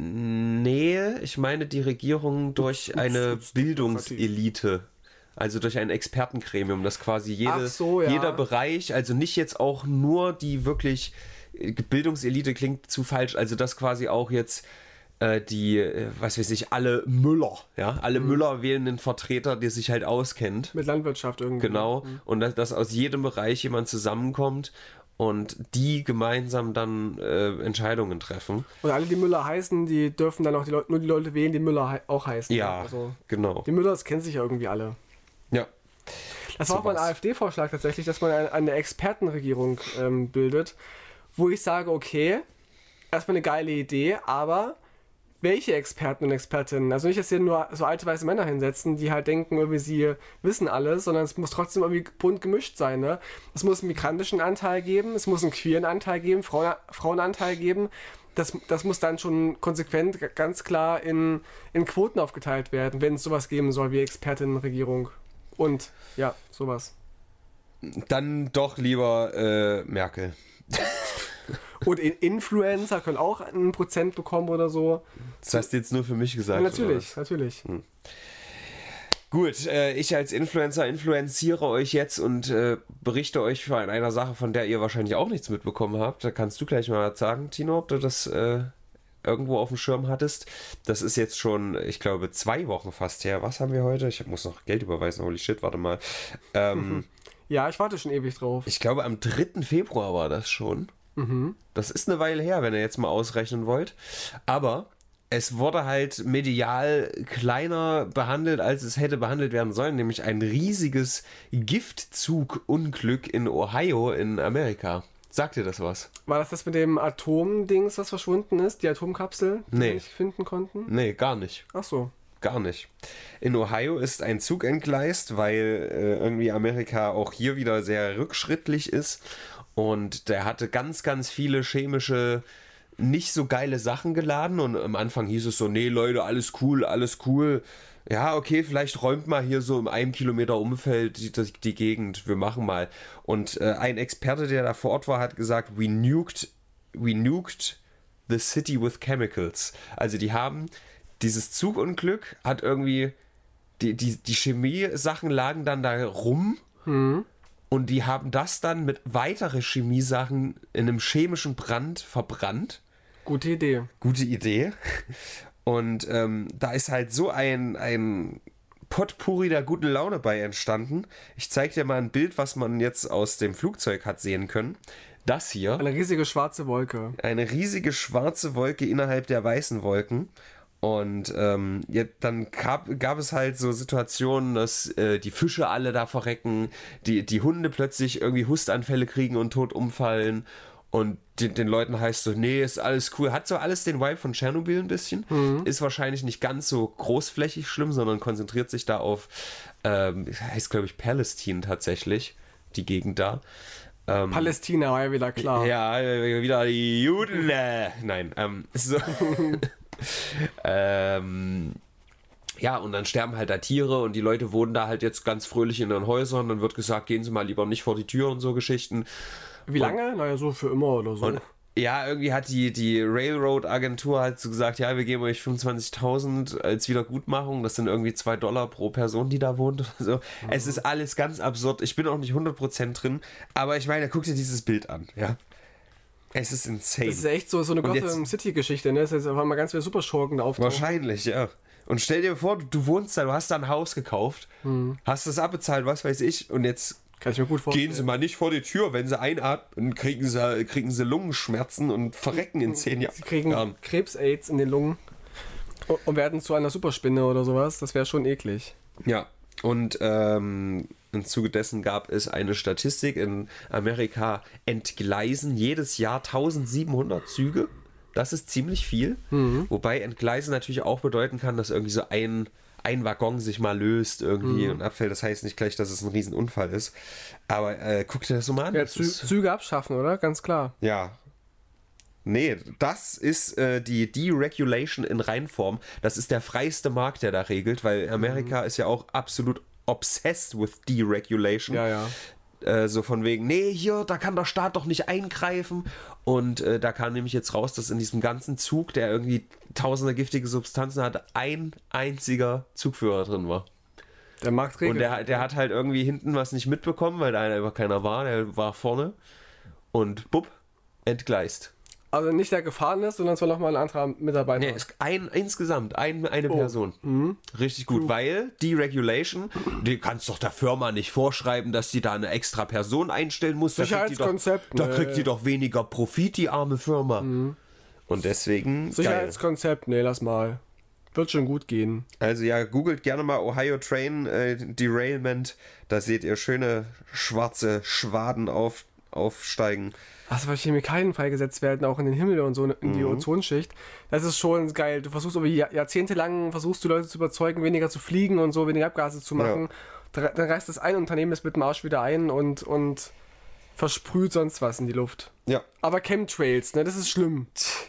Nee, ich meine die Regierung durch eine Bildungselite. Also durch ein Expertengremium, das quasi jede, Ach so, ja. jeder Bereich, also nicht jetzt auch nur die wirklich Bildungselite klingt zu falsch, also dass quasi auch jetzt äh, die, äh, was weiß ich, alle Müller, ja, alle Mhm. Müller wählen einen Vertreter, der sich halt auskennt. Mit Landwirtschaft irgendwie. Genau. Und dass, dass aus jedem Bereich jemand zusammenkommt und die gemeinsam dann äh, Entscheidungen treffen. Und alle, die Müller heißen, die dürfen dann auch die Leute, nur die Leute wählen, die Müller hei- auch heißen. Ja, Also, genau. die Müllers kennen sich ja irgendwie alle. Ja. Das war auch mein Sowas. AfD-Vorschlag tatsächlich, dass man eine, eine Expertenregierung ähm, bildet, wo ich sage, okay, erstmal eine geile Idee, aber welche Experten und Expertinnen? Also nicht, dass hier nur so alte weiße Männer hinsetzen, die halt denken, irgendwie sie wissen alles, sondern es muss trotzdem irgendwie bunt gemischt sein. Ne? Es muss einen migrantischen Anteil geben, es muss einen queeren Anteil geben, Frauen, Frauenanteil geben. Das, das muss dann schon konsequent, g- ganz klar in, in Quoten aufgeteilt werden, wenn es sowas geben soll wie Expertinnenregierung. Und ja, sowas. Dann doch lieber äh, Merkel. Und in Influencer können auch einen Prozent bekommen oder so. Das hast du jetzt nur für mich gesagt. Ja, natürlich, oder? natürlich. Gut, äh, ich als Influencer influenziere euch jetzt und äh, berichte euch von einer Sache, von der ihr wahrscheinlich auch nichts mitbekommen habt. Da kannst du gleich mal sagen, Tino, ob du das äh, irgendwo auf dem Schirm hattest. Das ist jetzt schon, ich glaube, zwei Wochen fast her. Was haben wir heute? Ich muss noch Geld überweisen. Holy shit, warte mal. Ähm, Ja, ich warte schon ewig drauf. ich glaube, am dritten Februar war das schon. Mhm. Das ist eine Weile her, wenn ihr jetzt mal ausrechnen wollt. Aber es wurde halt medial kleiner behandelt, als es hätte behandelt werden sollen, nämlich ein riesiges Giftzugunglück in Ohio in Amerika. Sagt dir das was? War das das mit dem Atomdings, was verschwunden ist? Die Atomkapsel, die Nee. wir nicht finden konnten? Nee, gar nicht. Ach so. Gar nicht. In Ohio ist ein Zug entgleist, weil äh, irgendwie Amerika auch hier wieder sehr rückschrittlich ist. Und der hatte ganz, ganz viele chemische, nicht so geile Sachen geladen. Und am Anfang hieß es so, nee Leute, alles cool, alles cool. Ja, okay, vielleicht räumt mal hier so im einem Kilometer Umfeld die, die, die Gegend. Wir machen mal. Und äh, ein Experte, der da vor Ort war, hat gesagt, we nuked, we nuked the city with chemicals. Also die haben... Dieses Zugunglück hat irgendwie, die, die, die Chemiesachen lagen dann da rum Mhm. und die haben das dann mit weiteren Chemiesachen in einem chemischen Brand verbrannt. Gute Idee. Gute Idee. Und ähm, da ist halt so ein, ein Potpourri der guten Laune bei entstanden. Ich zeige dir mal ein Bild, was man jetzt aus dem Flugzeug hat sehen können. Das hier, Eine riesige schwarze Wolke. eine riesige schwarze Wolke innerhalb der weißen Wolken. Und ähm, ja, dann gab, gab es halt so Situationen, dass äh, die Fische alle da verrecken, die, die Hunde plötzlich irgendwie Hustanfälle kriegen und tot umfallen. Und den, den Leuten heißt so, nee, ist alles cool. Hat so alles den Vibe von Tschernobyl ein bisschen. Mhm. Ist wahrscheinlich nicht ganz so großflächig schlimm, sondern konzentriert sich da auf, ähm, heißt glaube ich Palästina tatsächlich, die Gegend da. Ähm, Palästina war ja wieder klar. Ja, wieder die Juden. Äh, nein, ähm, so. ähm, ja, und dann sterben halt da Tiere und die Leute wohnen da halt jetzt ganz fröhlich in ihren Häusern. Dann wird gesagt, gehen Sie mal lieber nicht vor die Tür und so Geschichten. Wie lange? Naja, so für immer oder so. Und ja, irgendwie hat die, die Railroad-Agentur halt so gesagt, ja, wir geben euch fünfundzwanzigtausend als Wiedergutmachung. Das sind irgendwie zwei Dollar pro Person, die da wohnt oder so. Mhm. Es ist alles ganz absurd. Ich bin auch nicht hundert Prozent drin. Aber ich meine, guck dir dieses Bild an, ja. Es ist insane. Das ist echt so, so eine Gotham City-Geschichte, ne? Das ist jetzt einfach mal ganz viele Superschurken da auftauchen. Wahrscheinlich, ja. Und stell dir vor, du, du wohnst da, du hast da ein Haus gekauft, mhm. hast das abbezahlt, was weiß ich, und jetzt Kann ich mir gut vorstellen. gehen sie mal nicht vor die Tür, wenn sie einatmen, kriegen sie, kriegen sie Lungenschmerzen und verrecken in zehn Jahren. Sie kriegen Krebs-Aids in den Lungen und werden zu einer Superspinne oder sowas. Das wäre schon eklig. Ja, und ähm, im Zuge dessen gab es eine Statistik, in Amerika entgleisen jedes Jahr eintausendsiebenhundert Züge. Das ist ziemlich viel. Mhm. Wobei entgleisen natürlich auch bedeuten kann, dass irgendwie so ein, ein Waggon sich mal löst irgendwie mhm. und abfällt. Das heißt nicht gleich, dass es ein Riesenunfall ist. Aber äh, guck dir das so mal an. Ja, Zü Züge abschaffen, oder? Ganz klar. Ja. Nee, das ist äh, die Deregulation in Reinform. Das ist der freiste Markt, der da regelt, weil Amerika mhm. ist ja auch absolut obsessed with Deregulation. Ja, ja. Äh, so von wegen, nee, hier, da kann der Staat doch nicht eingreifen. Und äh, da kam nämlich jetzt raus, dass in diesem ganzen Zug, der irgendwie tausende giftige Substanzen hatte, ein einziger Zugführer drin war. Der Markt regelt. Und der, der hat halt irgendwie hinten was nicht mitbekommen, weil da einfach keiner war. Der war vorne und bupp, entgleist. Also nicht der gefahren ist, sondern es war nochmal ein anderer Mitarbeiter. Nee, ist ein, insgesamt, ein, eine Oh. Person. Mhm. Richtig gut, weil Deregulation, die kannst doch der Firma nicht vorschreiben, dass sie da eine extra Person einstellen muss. Da kriegt die doch, Sicherheitskonzept, da nee. kriegt die doch weniger Profit, die arme Firma. Mhm. Und deswegen, geil. Sicherheitskonzept, nee, lass mal. Wird schon gut gehen. Also ja, googelt gerne mal Ohio Train äh, Derailment. Da seht ihr schöne schwarze Schwaden auf, aufsteigen. Also weil Chemikalien freigesetzt werden, auch in den Himmel und so, in die Mhm. Ozonschicht. Das ist schon geil. Du versuchst aber Jahr- jahrzehntelang, versuchst du Leute zu überzeugen, weniger zu fliegen und so, weniger Abgase zu machen. Da- Dann reißt das ein Unternehmen das mit dem Arsch wieder ein und, und versprüht sonst was in die Luft. Ja. Aber Chemtrails, ne, das ist schlimm.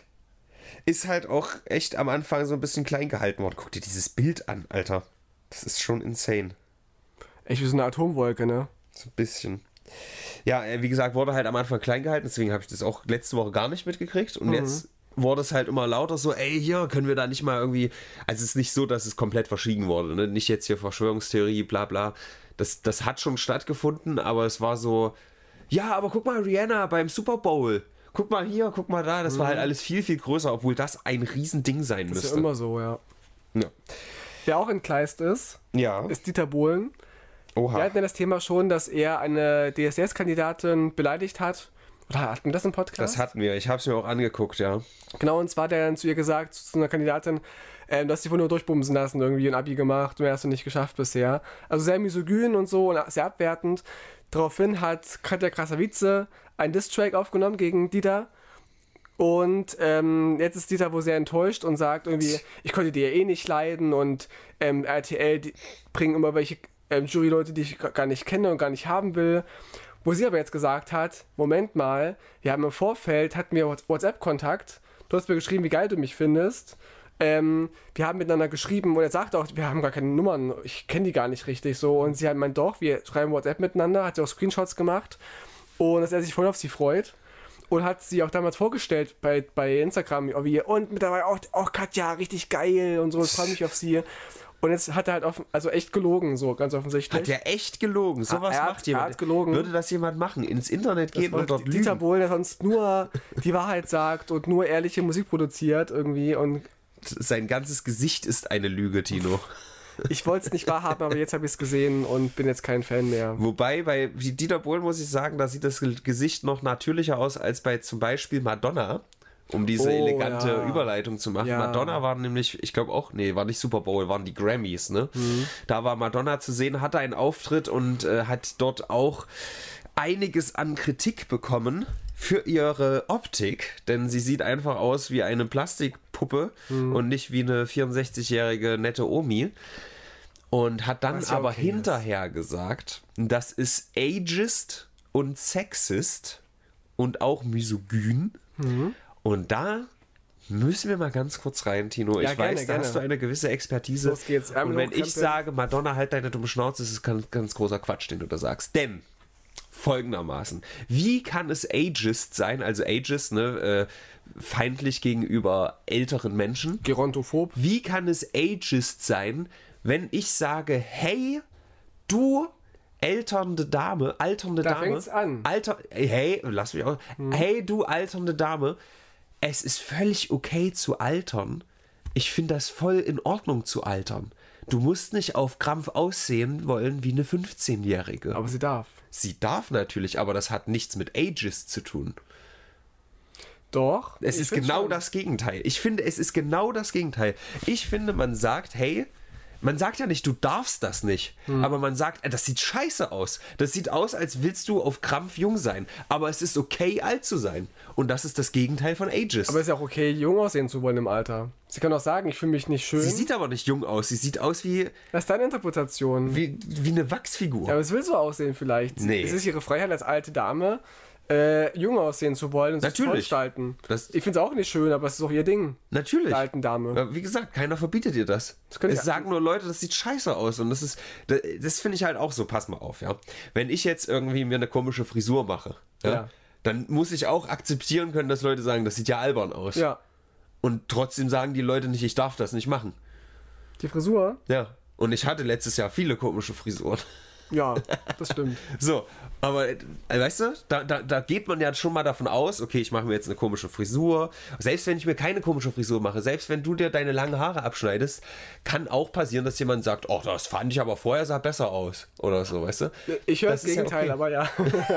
Ist halt auch echt am Anfang so ein bisschen klein gehalten worden. Guck dir dieses Bild an, Alter. Das ist schon insane. Echt wie so eine Atomwolke, ne? So ein bisschen. Ja, äh, wie gesagt, wurde halt am Anfang klein gehalten, deswegen habe ich das auch letzte Woche gar nicht mitgekriegt. Und Mhm. jetzt wurde es halt immer lauter so, ey, hier können wir da nicht mal irgendwie... Also es ist nicht so, dass es komplett verschwiegen wurde, ne? Nicht jetzt hier Verschwörungstheorie, bla bla. Das, das hat schon stattgefunden, aber es war so, ja, aber guck mal, Rihanna beim Super Bowl. Guck mal hier, guck mal da. Das mhm. war halt alles viel, viel größer, obwohl das ein Riesending sein Das müsste. ist ja immer so, ja. Ja. Wer auch entgleist ist, Ja. ist Dieter Bohlen. Oha. Wir hatten ja das Thema schon, dass er eine D S D S-Kandidatin beleidigt hat Oder hatten wir das im Podcast? Das hatten wir, ich habe es mir auch angeguckt, ja. Genau, und zwar hat er dann zu ihr gesagt, zu einer Kandidatin, ähm, dass sie wohl nur durchbumsen lassen, irgendwie ein Abi gemacht und er hast du nicht geschafft bisher. Also sehr misogyn und so und sehr abwertend. Daraufhin hat Katja Krasavice einen Diss-Track aufgenommen gegen Dieter. Und ähm, jetzt ist Dieter wohl sehr enttäuscht und sagt irgendwie, ich konnte die ja eh nicht leiden und ähm, R T L die bringen immer welche ähm, Jury-Leute, die ich gar nicht kenne und gar nicht haben will. Wo sie aber jetzt gesagt hat, Moment mal, wir haben im Vorfeld, hatten wir WhatsApp-Kontakt, du hast mir geschrieben, wie geil du mich findest. Ähm, wir haben miteinander geschrieben und er sagt auch, wir haben gar keine Nummern, ich kenne die gar nicht richtig so. Und sie hat meint, doch, wir schreiben WhatsApp miteinander, hat sie auch Screenshots gemacht und dass er sich voll auf sie freut. Und hat sie auch damals vorgestellt bei, bei Instagram, wie, und mittlerweile auch, auch Katja, richtig geil und so, ich freue mich auf sie. Und jetzt hat er halt offen, also echt gelogen, so ganz offensichtlich. Hat er echt gelogen? Sowas er hat, macht jemand. Er hat gelogen. Würde das jemand machen? Ins Internet gehen und dort lügen? Dieter Bohlen, der sonst nur die Wahrheit sagt und nur ehrliche Musik produziert irgendwie und sein ganzes Gesicht ist eine Lüge, Tino. Ich wollte es nicht wahrhaben, aber jetzt habe ich es gesehen und bin jetzt kein Fan mehr. Wobei, bei Dieter Bohlen muss ich sagen, da sieht das Gesicht noch natürlicher aus als bei zum Beispiel Madonna, um diese oh, elegante ja. Überleitung zu machen. Ja. Madonna war nämlich, ich glaube auch, nee, war nicht Super Bowl, waren die Grammys, ne? Mhm. Da war Madonna zu sehen, hatte einen Auftritt und äh, hat dort auch einiges an Kritik bekommen für ihre Optik, denn sie sieht einfach aus wie eine Plastikpuppe mhm. und nicht wie eine vierundsechzigjährige nette Omi. Und hat dann aber okay hinterher ist. gesagt, das ist ageist und sexist und auch misogyn. Mhm. Und da müssen wir mal ganz kurz rein, Tino. Ja, ich gerne, weiß, da gerne. hast du eine gewisse Expertise. Los geht's. Und wenn ich sage, Madonna, halt deine dumme Schnauze, ist es ganz, ganz großer Quatsch, den du da sagst. Denn folgendermaßen, wie kann es ageist sein, also ageist, ne, äh, feindlich gegenüber älteren Menschen. Gerontophob. Wie kann es ageist sein, wenn ich sage, hey, du alternde Dame, alternde da Dame. fängt's an. Alter, hey, lass mich auch. Hm. Hey, du alternde Dame, es ist völlig okay zu altern. Ich finde das voll in Ordnung zu altern. Du musst nicht auf Krampf aussehen wollen wie eine fünfzehnjährige. Aber sie darf. Sie darf natürlich, aber das hat nichts mit ageist zu tun. Doch. Es ist genau schon. das Gegenteil. Ich finde, es ist genau das Gegenteil. Ich finde, man sagt, hey, man sagt ja nicht, du darfst das nicht, hm. aber man sagt, das sieht scheiße aus. Das sieht aus, als willst du auf Krampf jung sein. Aber es ist okay, alt zu sein. Und das ist das Gegenteil von ageist. Aber es ist ja auch okay, jung aussehen zu wollen im Alter. Sie kann auch sagen, ich fühle mich nicht schön. Sie sieht aber nicht jung aus. Sie sieht aus wie... Das ist deine Interpretation. Wie, wie eine Wachsfigur. Ja, aber es will so aussehen vielleicht. Nee. Es ist ihre Freiheit als alte Dame, äh, jung aussehen zu wollen und sich zu gestalten. Ich finde es auch nicht schön, aber es ist auch ihr Ding. Natürlich. Der alten Dame. Wie gesagt, keiner verbietet ihr das. das es sagen nur Leute, das sieht scheiße aus. Und das ist, das, das finde ich halt auch so, pass mal auf, ja. Wenn ich jetzt irgendwie mir eine komische Frisur mache, ja, ja. dann muss ich auch akzeptieren können, dass Leute sagen, das sieht ja albern aus. Ja. Und trotzdem sagen die Leute nicht, ich darf das nicht machen. Die Frisur? Ja. Und ich hatte letztes Jahr viele komische Frisuren. Ja, das stimmt. So, aber äh, weißt du, da, da, da geht man ja schon mal davon aus, okay, ich mache mir jetzt eine komische Frisur. Selbst wenn ich mir keine komische Frisur mache, selbst wenn du dir deine langen Haare abschneidest, kann auch passieren, dass jemand sagt, oh, das fand ich aber vorher, sah besser aus. Oder so, weißt du? Ich höre das, das Gegenteil, ja okay. aber ja.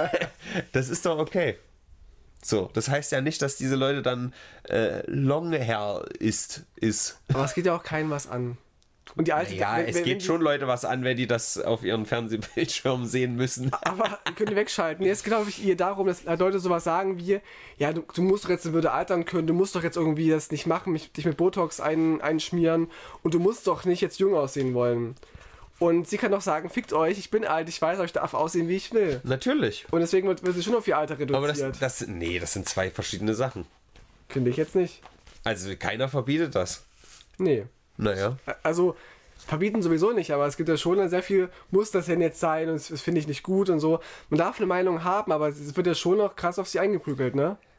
Das ist doch okay. So, das heißt ja nicht, dass diese Leute dann äh, Long Hair ist, ist. Aber es geht ja auch keinem was an. Und die alte, ja, wenn, es wenn, geht wenn schon Leute was an, wenn die das auf ihren Fernsehbildschirmen sehen müssen. Aber die können die wegschalten. Jetzt geht glaube ich ihr darum, dass Leute sowas sagen wie, ja, du, du musst doch jetzt eine Würde altern können, du musst doch jetzt irgendwie das nicht machen, mich, dich mit Botox ein, einschmieren und du musst doch nicht jetzt jung aussehen wollen. Und sie kann doch sagen, fickt euch, ich bin alt, ich weiß, ich darf aussehen, wie ich will. Natürlich. Und deswegen wird, wird sie schon auf ihr Alter reduziert. Aber das, das, nee, das sind zwei verschiedene Sachen. Finde ich jetzt nicht. Also keiner verbietet das. Nee. Naja. Also, verbieten sowieso nicht, aber es gibt ja schon sehr viel, muss das denn jetzt sein und das, das finde ich nicht gut und so. Man darf eine Meinung haben, aber es wird ja schon noch krass auf sie eingeprügelt, ne?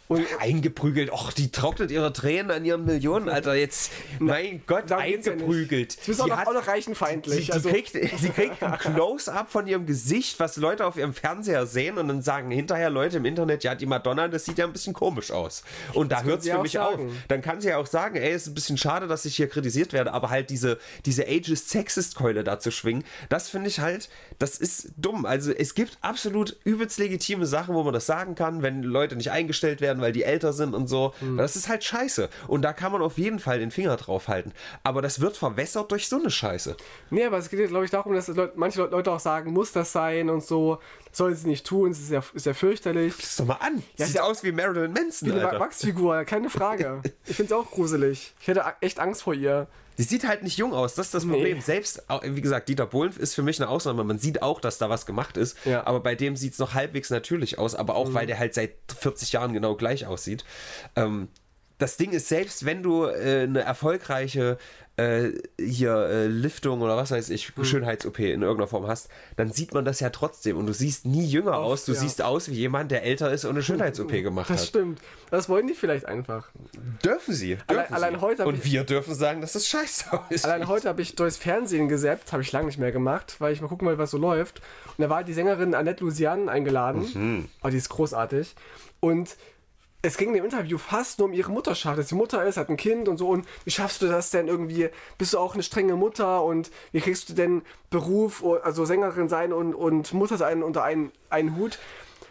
Und eingeprügelt. Och, die trocknet ihre Tränen an ihren Millionen, Alter. Jetzt, mein Gott, eingeprügelt. Ja, sie ist auch, noch, auch noch reichenfeindlich. Die, die, also. kriegt, die kriegt ein Close-up von ihrem Gesicht, was Leute auf ihrem Fernseher sehen und dann sagen hinterher Leute im Internet, ja, die Madonna, das sieht ja ein bisschen komisch aus. Und da hört es für mich sagen. auf. Dann kann sie ja auch sagen, ey, ist ein bisschen schade, dass ich hier kritisiert werde, aber halt diese, diese Ageist-Sexist-Keule da zu schwingen, das finde ich halt, das ist dumm. Also es gibt absolut übelst legitime Sachen, wo man das sagen kann, wenn Leute nicht eingestellt werden, weil die älter sind und so. Mhm. Das ist halt scheiße. Und da kann man auf jeden Fall den Finger drauf halten. Aber das wird verwässert durch so eine Scheiße. Nee, aber es geht, glaube ich, darum, dass Leute, manche Leute auch sagen, muss das sein und so. Das sollen sie nicht tun, es ist ja, ist ja fürchterlich. Guck das doch mal an. Ja, sieht ja aus wie Marilyn Manson, wie eine Alter. Wachsfigur, keine Frage. Ich finde es auch gruselig. Ich hätte echt Angst vor ihr. Die sieht halt nicht jung aus, das ist das Problem. Nee. Selbst, wie gesagt, Dieter Bohlen ist für mich eine Ausnahme. Man sieht auch, dass da was gemacht ist. Ja. Aber bei dem sieht es noch halbwegs natürlich aus. Aber auch, mhm. weil der halt seit vierzig Jahren genau gleich aussieht. Ähm, das Ding ist, selbst wenn du äh, eine erfolgreiche äh, hier äh, Liftung oder was weiß ich, mhm. Schönheits-O P in irgendeiner Form hast, dann sieht man das ja trotzdem. Und du siehst nie jünger Oft, aus. Du ja. siehst aus wie jemand, der älter ist und eine Schönheits-O P gemacht das hat. Das stimmt. Das wollen die vielleicht einfach. Dürfen sie. Dürfen allein, sie. Allein heute und wir dürfen sagen, dass das scheiße ist. Allein heute habe ich durchs Fernsehen gesäppt, habe ich lange nicht mehr gemacht, weil ich mal gucken wollte, was so läuft. Und da war die Sängerin Annette Lusian eingeladen. Mhm. Oh, die ist großartig. Und es ging in dem Interview fast nur um ihre Mutterschaft, dass sie Mutter ist, hat ein Kind und so. Und wie schaffst du das denn irgendwie? Bist du auch eine strenge Mutter? Und wie kriegst du denn Beruf, also Sängerin sein und, und Mutter sein unter einen, einen Hut?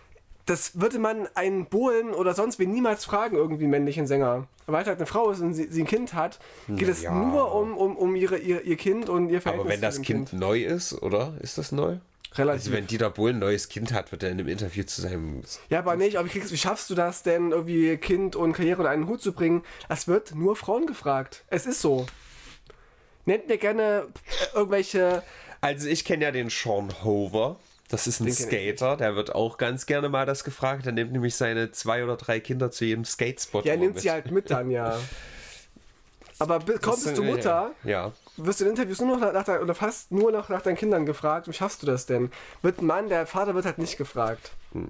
Das würde man einen Bohlen oder sonst wen niemals fragen, irgendwie einen männlichen Sänger. Weil es halt eine Frau ist und sie, sie ein Kind hat, geht es ja. nur um, um, um ihre, ihr, ihr Kind und ihr Verhältnis. Aber wenn das Kind, kind neu ist, oder? Ist das neu? Relativ. Also wenn Dieter Bohlen ein neues Kind hat, wird er in einem Interview zu seinem... Ja, aber nicht, aber wie, kriegst, wie schaffst du das denn, irgendwie Kind und Karriere unter einen Hut zu bringen? Es wird nur Frauen gefragt. Es ist so. Nennt mir gerne irgendwelche... Also ich kenne ja den Sean Hover. Das ist ein den Skater, der wird auch ganz gerne mal das gefragt. Der nimmt nämlich seine zwei oder drei Kinder zu jedem Skatespot. Ja, er nimmt mit. sie halt mit dann, ja. Aber kommst du Mutter... Ja. Wirst du in Interviews nur noch nach dein, oder fast nur noch nach deinen Kindern gefragt, wie schaffst du das denn? Wird ein Mann, der Vater wird halt nicht gefragt. Hm.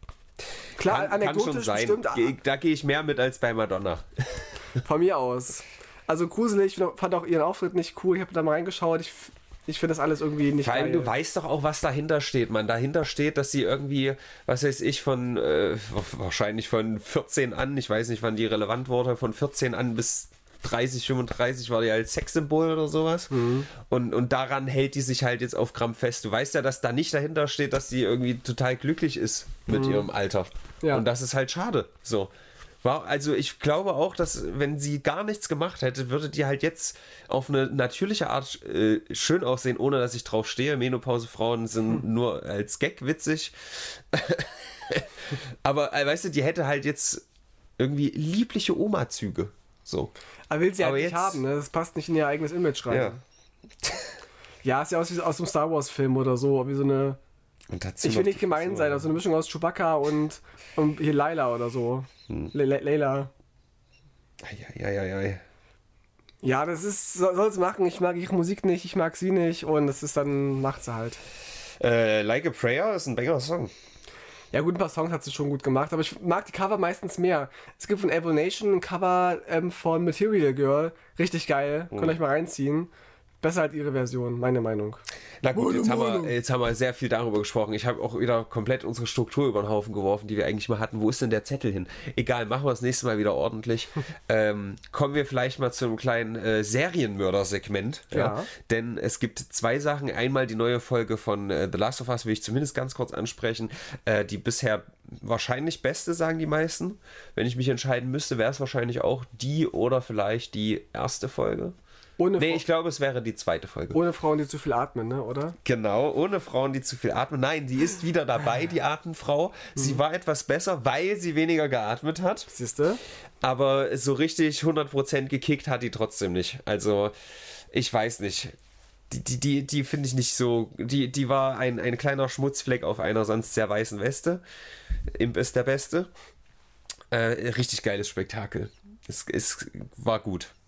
Klar, kann, anekdotisch kann schon sein. bestimmt. Ge da gehe ich mehr mit als bei Madonna. Von mir aus. Also gruselig, ich fand auch ihren Auftritt nicht cool, ich habe da mal reingeschaut, ich, ich finde das alles irgendwie nicht Vor allem, geil. Du weißt doch auch, was dahinter steht, man. Dahinter steht, dass sie irgendwie, was weiß ich, von, äh, wahrscheinlich von vierzehn an, ich weiß nicht, wann die relevant wurde, von vierzehn an bis dreißig, fünfunddreißig war die als Sexsymbol oder sowas. Mhm. Und, und daran hält die sich halt jetzt auf Krampf fest. Du weißt ja, dass da nicht dahinter steht, dass sie irgendwie total glücklich ist mit mhm. ihrem Alter. Ja. Und das ist halt schade. So. Also ich glaube auch, dass wenn sie gar nichts gemacht hätte, würde die halt jetzt auf eine natürliche Art äh, schön aussehen, ohne dass ich drauf stehe. Menopausefrauen sind mhm. nur als Gag witzig. Aber äh, weißt du, die hätte halt jetzt irgendwie liebliche Oma-Züge. So. Aber will sie halt Aber nicht jetzt, haben, ne? Das passt nicht in ihr eigenes Image rein. Ja, ja ist ja aus wie aus einem Star Wars Film oder so, wie so eine... Und ich will nicht gemein so sein, also eine Mischung aus Chewbacca und, und hier Laila oder so. Hm. Le Le Leila. Ja, ja, ja, ja. Ja, das ist, soll es machen. Ich mag ihre Musik nicht, ich mag sie nicht und das ist dann, macht sie halt. Äh, Like a Prayer ist ein Banger-Song. Ja gut, ein paar Songs hat sie schon gut gemacht, aber ich mag die Cover meistens mehr. Es gibt von Evil Nation ein Cover ähm, von Material Girl, richtig geil, mhm. könnt ihr euch mal reinziehen. Besser halt ihre Version, meine Meinung. Na gut, jetzt haben, wir, jetzt haben wir sehr viel darüber gesprochen. Ich habe auch wieder komplett unsere Struktur über den Haufen geworfen, die wir eigentlich mal hatten. Wo ist denn der Zettel hin? Egal, machen wir das nächste Mal wieder ordentlich. ähm, kommen wir vielleicht mal zu einem kleinen äh, Serienmörder-Segment. Ja. Ja. Denn es gibt zwei Sachen. Einmal die neue Folge von äh, The Last of Us will ich zumindest ganz kurz ansprechen. Äh, die bisher wahrscheinlich beste, sagen die meisten. Wenn ich mich entscheiden müsste, wäre es wahrscheinlich auch die oder vielleicht die erste Folge. Ohne nee, Fra- ich glaube, es wäre die zweite Folge. Ohne Frauen, die zu viel atmen, ne, oder? Genau, ohne Frauen, die zu viel atmen. Nein, die ist wieder dabei, die Atemfrau. Sie mhm. war etwas besser, weil sie weniger geatmet hat. Siehste? Aber so richtig hundert Prozent gekickt hat die trotzdem nicht. Also, ich weiß nicht. Die, die, die, die finde ich nicht so... Die, die war ein, ein kleiner Schmutzfleck auf einer sonst sehr weißen Weste. Imp ist der Beste. Äh, richtig geiles Spektakel. Es, es war gut.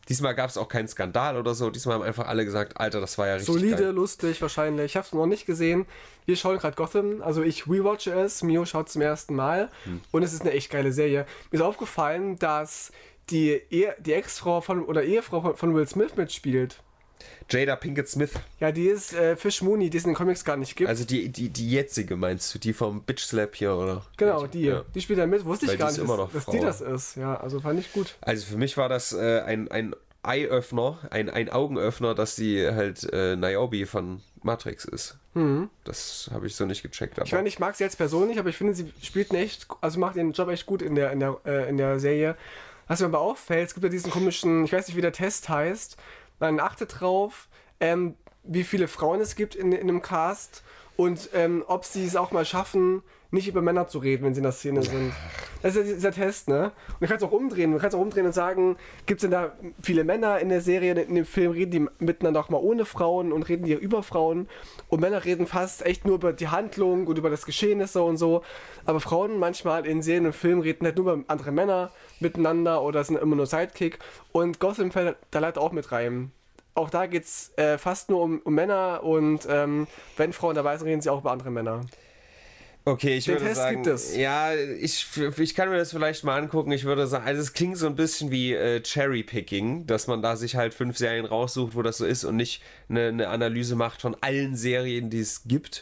Diesmal gab es auch keinen Skandal oder so. Diesmal haben einfach alle gesagt, Alter, das war ja richtig Solide, geil. lustig wahrscheinlich. Ich habe es noch nicht gesehen. Wir schauen gerade Gotham. Also ich rewatche es. Mio schaut zum ersten Mal. Hm. Und es ist eine echt geile Serie. Mir ist aufgefallen, dass die, Ehe, die Ex-Frau von oder Ehefrau von, von Will Smith mitspielt. Jada Pinkett Smith. Ja, die ist äh, Fish Mooney, die es in den Comics gar nicht gibt. Also die, die, die jetzige meinst du? Die vom Bitch Slap hier, oder? Genau, die. Ja. Die spielt da mit. Wusste ich Weil gar die ist nicht, immer dass, noch dass die Frau. das ist. Ja, also fand ich gut. Also für mich war das äh, ein, ein Eye-Öffner, ein, ein Augenöffner, dass sie halt äh, Niobe von Matrix ist. Mhm. Das habe ich so nicht gecheckt. Aber Ich meine, ich mag sie jetzt persönlich, aber ich finde, sie spielt einen echt, also macht den Job echt gut in der, in der, äh, in der Serie. Was mir aber auffällt, es gibt ja diesen komischen, ich weiß nicht, wie der Test heißt, man achtet drauf, ähm, wie viele Frauen es gibt in, in einem Cast und ähm, ob sie es auch mal schaffen, nicht über Männer zu reden, wenn sie in der Szene sind. Das ist ja dieser Test, ne? Und du kannst auch umdrehen, du kannst auch umdrehen und sagen, gibt es denn da viele Männer in der Serie, in dem Film, reden die miteinander auch mal ohne Frauen und reden die über Frauen und Männer reden fast echt nur über die Handlung und über das Geschehnisse und so, aber Frauen manchmal in Serien und Filmen reden halt nur über andere Männer miteinander oder sind immer nur Sidekick und Gotham fällt da leider auch mit rein. Auch da geht es äh, fast nur um, um Männer und ähm, wenn Frauen dabei sind, reden sie auch über andere Männer. Okay, ich Den würde Test sagen, gibt es. ja, ich, ich kann mir das vielleicht mal angucken. Ich würde sagen, also es klingt so ein bisschen wie äh, Cherry-Picking, dass man da sich halt fünf Serien raussucht, wo das so ist und nicht eine, eine Analyse macht von allen Serien, die es gibt.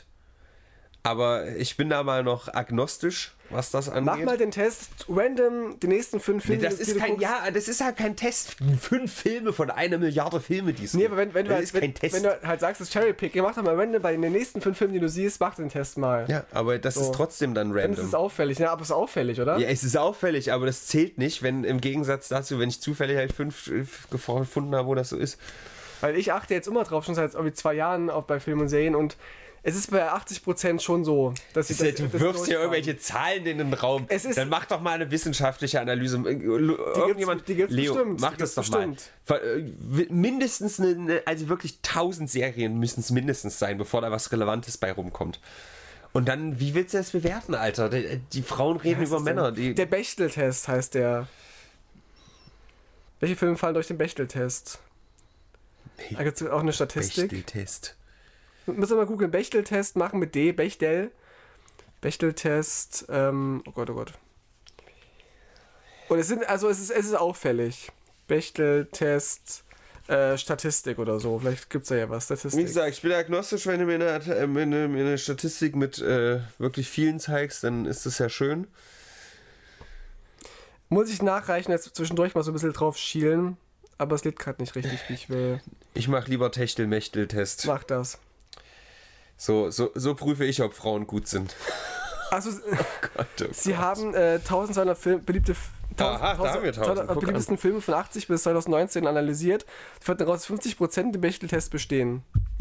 Aber ich bin da mal noch agnostisch, was das angeht. Mach mal den Test, random, die nächsten fünf Filme. Nee, das die ist du kein, guckst. ja, das ist halt kein Test. Fünf Filme von einer Milliarde Filme, die es Nee, gibt. aber wenn, wenn, du das halt, ist wenn, kein Test. wenn du halt sagst, das ist Cherry-Picking, mach doch mal random bei den nächsten fünf Filmen, die du siehst, mach den Test mal. Ja, aber das So. ist trotzdem dann Dann random. ist es auffällig. Ja, aber es ist auffällig, oder? Ja, es ist auffällig, aber das zählt nicht, wenn im Gegensatz dazu, wenn ich zufällig halt fünf äh, gefunden habe, wo das so ist. Weil ich achte jetzt immer drauf, schon seit irgendwie zwei Jahren auch bei Filmen und Serien und es ist bei achtzig Prozent schon so, dass ich Das, das, du das wirfst hier durchfahren. irgendwelche Zahlen in den Raum. Es ist- Dann mach doch mal eine wissenschaftliche Analyse. Irgendjemand, die gibt's Leo, bestimmt, mach die das doch gibt's mal. bestimmt. Ver- äh, Mindestens eine, eine, also wirklich tausend Serien müssen es mindestens sein, bevor da was Relevantes bei rumkommt. Und dann, wie willst du das bewerten, Alter? Die, die Frauen reden Was über ist Männer. denn? Die, Der Bechtel-Test heißt der. Welche Filme fallen durch den Bechtel-Test? Da gibt es auch eine Statistik. Bechtel-Test. Müssen wir mal googeln, Bechtel-Test machen mit D, Bechtel. Bechtel-Test, ähm, oh Gott, oh Gott. Und es sind, also es ist, es ist auffällig. Bechtel-Test, äh, Statistik oder so. Vielleicht gibt es da ja was, Statistik. Wie gesagt, ich bin agnostisch, wenn du mir eine, äh, mir eine, mir eine Statistik mit äh, wirklich vielen zeigst, dann ist das ja schön. Muss ich nachreichen, jetzt zwischendurch mal so ein bisschen drauf schielen. Aber es lädt gerade nicht richtig, wie ich will. Ich mach lieber Techtel-Mechtel-Test. Mach das. So, so, so prüfe ich, ob Frauen gut sind. Also, Gott, oh sie Gott. haben äh, tausendzweihundert Film, beliebte Aha, da haben wir tausend. Guck beliebtesten Filme von achtzig bis zweitausendneunzehn analysiert. Es fand daraus fünfzig Prozent im Bechtel-Test bestehen.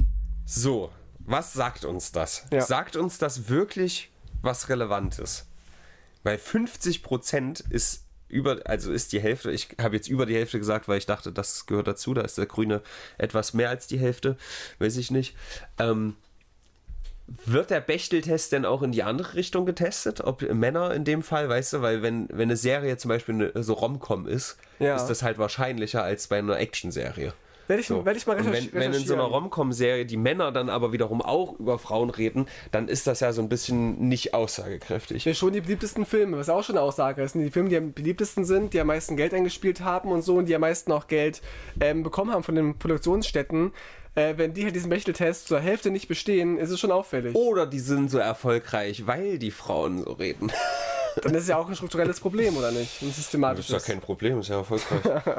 So, was sagt uns das? Ja. Sagt uns das wirklich was Relevantes? Weil fünfzig Prozent ist über, also ist die Hälfte, ich habe jetzt über die Hälfte gesagt, weil ich dachte, das gehört dazu, da ist der Grüne etwas mehr als die Hälfte, weiß ich nicht. Ähm, wird der Bechtel-Test denn auch in die andere Richtung getestet? Ob Männer in dem Fall, weißt du, weil wenn, wenn eine Serie zum Beispiel eine, so Rom-Com ist, Ja. ist das halt wahrscheinlicher als bei einer Action-Serie. Werde ich, So. werd ich mal Und recherch wenn, wenn in so einer recherchieren. Rom-Com-Serie die Männer dann aber wiederum auch über Frauen reden, dann ist das ja so ein bisschen nicht aussagekräftig. Ja, schon die beliebtesten Filme, was auch schon eine Aussage ist. Die Filme, die am beliebtesten sind, die am meisten Geld eingespielt haben und so und die am meisten auch Geld ähm, bekommen haben von den Produktionsstätten, äh, wenn die halt diesen Bechtel-Test zur Hälfte nicht bestehen, ist es schon auffällig. Oder die sind so erfolgreich, weil die Frauen so reden. Dann ist es ja auch ein strukturelles Problem, oder nicht? Ein Das systematisches. ist ja kein Problem, ist ja erfolgreich.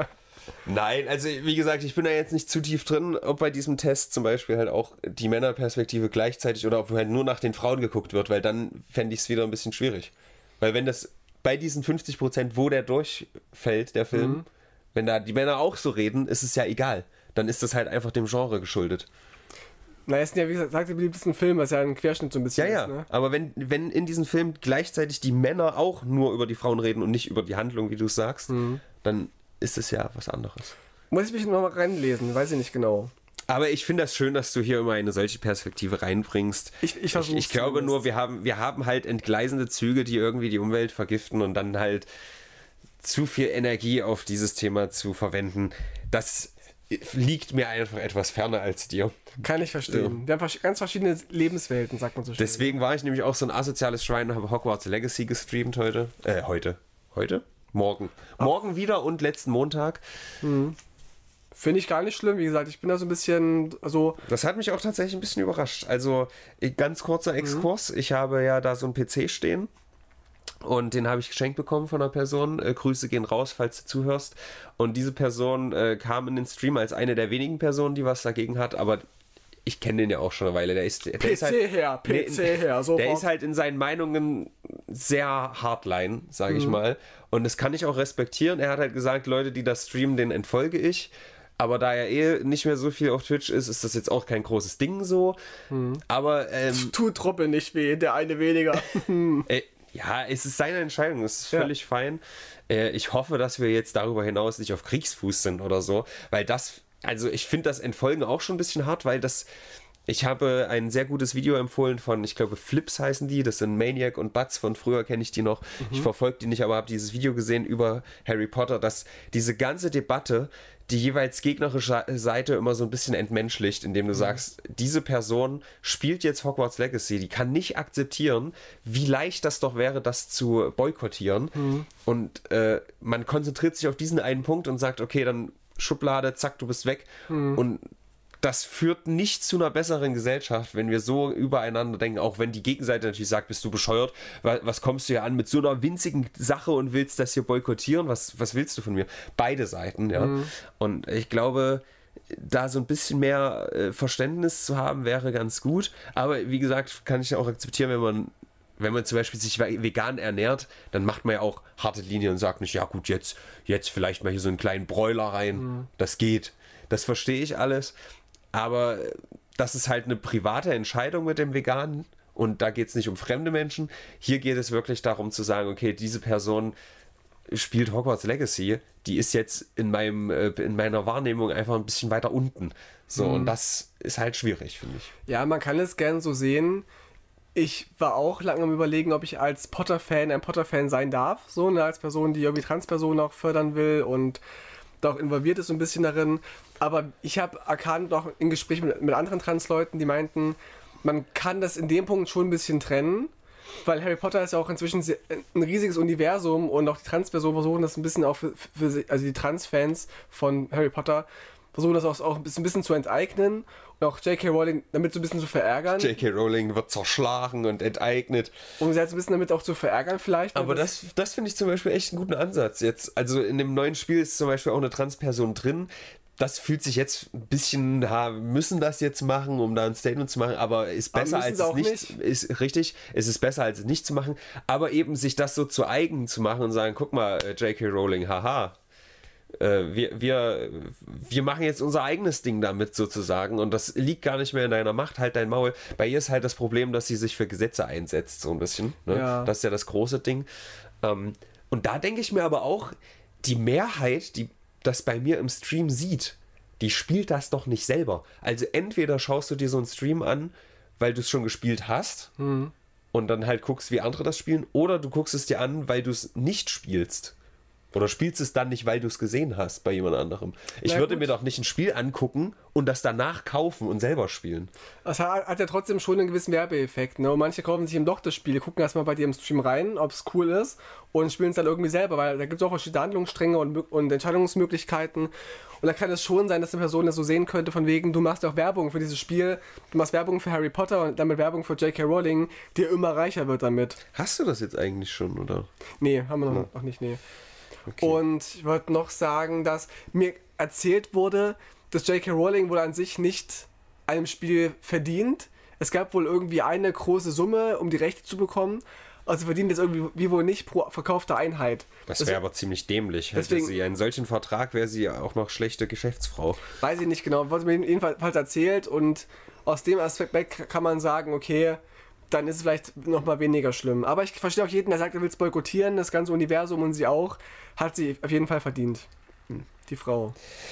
Nein, also wie gesagt, ich bin da jetzt nicht zu tief drin, ob bei diesem Test zum Beispiel halt auch die Männerperspektive gleichzeitig oder ob halt nur nach den Frauen geguckt wird, weil dann fände ich es wieder ein bisschen schwierig. Weil wenn das bei diesen fünfzig Prozent, wo der durchfällt, der Film, Mhm. wenn da die Männer auch so reden, ist es ja egal. Dann ist das halt einfach dem Genre geschuldet. Na, es sind ja, wie gesagt, die beliebtesten Filme, was ja ein Querschnitt so ein bisschen Ja, ja, ist, ne? aber wenn, wenn in diesem Film gleichzeitig die Männer auch nur über die Frauen reden und nicht über die Handlung, wie du es sagst, Mhm. dann ist es ja was anderes. Muss ich mich nochmal reinlesen, weiß ich nicht genau. Aber ich finde das schön, dass du hier immer eine solche Perspektive reinbringst. Ich, ich, Ich, versuch's ich glaube zumindest. nur, wir haben, wir haben halt entgleisende Züge, die irgendwie die Umwelt vergiften und dann halt zu viel Energie auf dieses Thema zu verwenden, das liegt mir einfach etwas ferner als dir. Kann ich verstehen. Ja. Wir haben ganz verschiedene Lebenswelten, sagt man so schön. Deswegen war ich nämlich auch so ein asoziales Schwein und habe Hogwarts Legacy gestreamt heute. Äh, heute. Heute? Morgen. Ach. Morgen wieder und letzten Montag. Mhm. Finde ich gar nicht schlimm. Wie gesagt, ich bin da so ein bisschen so... Das hat mich auch tatsächlich ein bisschen überrascht. Also, ganz kurzer Exkurs. Mhm. Ich habe ja da so einen P C stehen. Und den habe ich geschenkt bekommen von einer Person. Äh, Grüße gehen raus, falls du zuhörst. Und diese Person äh, kam in den Stream als eine der wenigen Personen, die was dagegen hat. Aber ich kenne den ja auch schon eine Weile. Der ist, der P C ist halt, her, P C nee, her. Sofort. Der ist halt in seinen Meinungen sehr hardline, sage mhm. ich mal. Und das kann ich auch respektieren. Er hat halt gesagt, Leute, die das streamen, denen entfolge ich. Aber da er eh nicht mehr so viel auf Twitch ist, ist das jetzt auch kein großes Ding so. Mhm. Aber ähm, tut Truppe nicht weh, der eine weniger. äh, Ja, es ist seine Entscheidung, es ist völlig ja. fein. Äh, ich hoffe, dass wir jetzt darüber hinaus nicht auf Kriegsfuß sind oder so, weil das, also ich finde das Entfolgen auch schon ein bisschen hart, weil das, ich habe ein sehr gutes Video empfohlen von, ich glaube Flips heißen die, das sind Maniac und Butz, von früher kenne ich die noch, mhm. ich verfolge die nicht, aber habe dieses Video gesehen über Harry Potter, dass diese ganze Debatte die jeweils gegnerische Seite immer so ein bisschen entmenschlicht, indem du mhm. sagst, diese Person spielt jetzt Hogwarts Legacy, die kann nicht akzeptieren, wie leicht das doch wäre, das zu boykottieren. Mhm. Und äh, man konzentriert sich auf diesen einen Punkt und sagt, okay, dann Schublade, zack, du bist weg. Mhm. Und das führt nicht zu einer besseren Gesellschaft, wenn wir so übereinander denken, auch wenn die Gegenseite natürlich sagt, bist du bescheuert, was, was kommst du hier an mit so einer winzigen Sache und willst das hier boykottieren, was, was willst du von mir? Beide Seiten, ja. Mhm. Und ich glaube, da so ein bisschen mehr äh, Verständnis zu haben, wäre ganz gut, aber wie gesagt, kann ich auch akzeptieren, wenn man wenn man zum Beispiel sich vegan ernährt, dann macht man ja auch harte Linien und sagt nicht, ja gut, jetzt, jetzt vielleicht mal hier so einen kleinen Bräuler rein, mhm. das geht. Das verstehe ich alles. Aber das ist halt eine private Entscheidung mit dem Veganen und da geht es nicht um fremde Menschen. Hier geht es wirklich darum zu sagen, okay, diese Person spielt Hogwarts Legacy, die ist jetzt in meinem in meiner Wahrnehmung einfach ein bisschen weiter unten. So, mhm. und das ist halt schwierig, finde ich. Ja, man kann es gern so sehen. Ich war auch lange am Überlegen, ob ich als Potter-Fan ein Potter-Fan sein darf. So, ne, als Person, die irgendwie Transpersonen auch fördern will und da auch involviert ist so ein bisschen darin. Aber ich habe erkannt, auch in Gesprächen mit, mit anderen Trans-Leuten, die meinten, man kann das in dem Punkt schon ein bisschen trennen, weil Harry Potter ist ja auch inzwischen ein riesiges Universum und auch die Trans-Personen versuchen das ein bisschen auch für, für also die Trans-Fans von Harry Potter versuchen das auch, auch ein bisschen, ein bisschen zu enteignen und auch J K Rowling damit so ein bisschen zu verärgern. J K Rowling wird zerschlagen und enteignet. Um sie halt so ein bisschen damit auch zu verärgern vielleicht. Aber das, das, das finde ich zum Beispiel echt einen guten Ansatz jetzt. Also in dem neuen Spiel ist zum Beispiel auch eine Trans-Person drin. Das fühlt sich jetzt ein bisschen, ha, müssen das jetzt machen, um da ein Statement zu machen, aber ist besser als es nicht, nicht, ist richtig, es ist besser als es nicht zu machen, aber eben sich das so zu eigen zu machen und sagen, guck mal, J K Rowling, haha, äh, wir, wir, wir machen jetzt unser eigenes Ding damit sozusagen und das liegt gar nicht mehr in deiner Macht, halt dein Maul. Bei ihr ist halt das Problem, dass sie sich für Gesetze einsetzt, so ein bisschen, ne? Ja. Das ist ja das große Ding. Ähm, und da denke ich mir aber auch, die Mehrheit, die das bei mir im Stream sieht, die spielt das doch nicht selber. Also entweder schaust du dir so einen Stream an, weil du es schon gespielt hast mhm. und dann halt guckst, wie andere das spielen, oder du guckst es dir an, weil du es nicht spielst. Oder spielst es dann nicht, weil du es gesehen hast bei jemand anderem. Ich Na, würde gut. mir doch nicht ein Spiel angucken und das danach kaufen und selber spielen. Das hat, hat ja trotzdem schon einen gewissen Werbeeffekt. Ne? Und manche kaufen sich eben doch das Spiel, gucken erstmal bei dir im Stream rein, ob es cool ist und spielen es dann irgendwie selber, weil da gibt es auch verschiedene Handlungsstränge und, und Entscheidungsmöglichkeiten. Und da kann es schon sein, dass eine Person das so sehen könnte, von wegen, du machst auch Werbung für dieses Spiel, du machst Werbung für Harry Potter und damit Werbung für J K Rowling, die immer reicher wird damit. Hast du das jetzt eigentlich schon, oder? Nee, haben wir noch, ja. noch nicht, nee. Okay. Und ich wollte noch sagen, dass mir erzählt wurde, dass J K Rowling wohl an sich nicht einem Spiel verdient. Es gab wohl irgendwie eine große Summe, um die Rechte zu bekommen. Also verdient jetzt irgendwie wie wohl nicht pro verkaufte Einheit. Das wäre aber ziemlich dämlich. Hätte deswegen, sie einen solchen Vertrag, wäre sie auch noch schlechte Geschäftsfrau. Weiß ich nicht genau. Wurde mir jedenfalls erzählt und aus dem Aspekt kann man sagen, okay, dann ist es vielleicht noch mal weniger schlimm. Aber ich verstehe auch jeden, der sagt, er will es boykottieren, das ganze Universum und sie auch, hat sie auf jeden Fall verdient. Die Frau.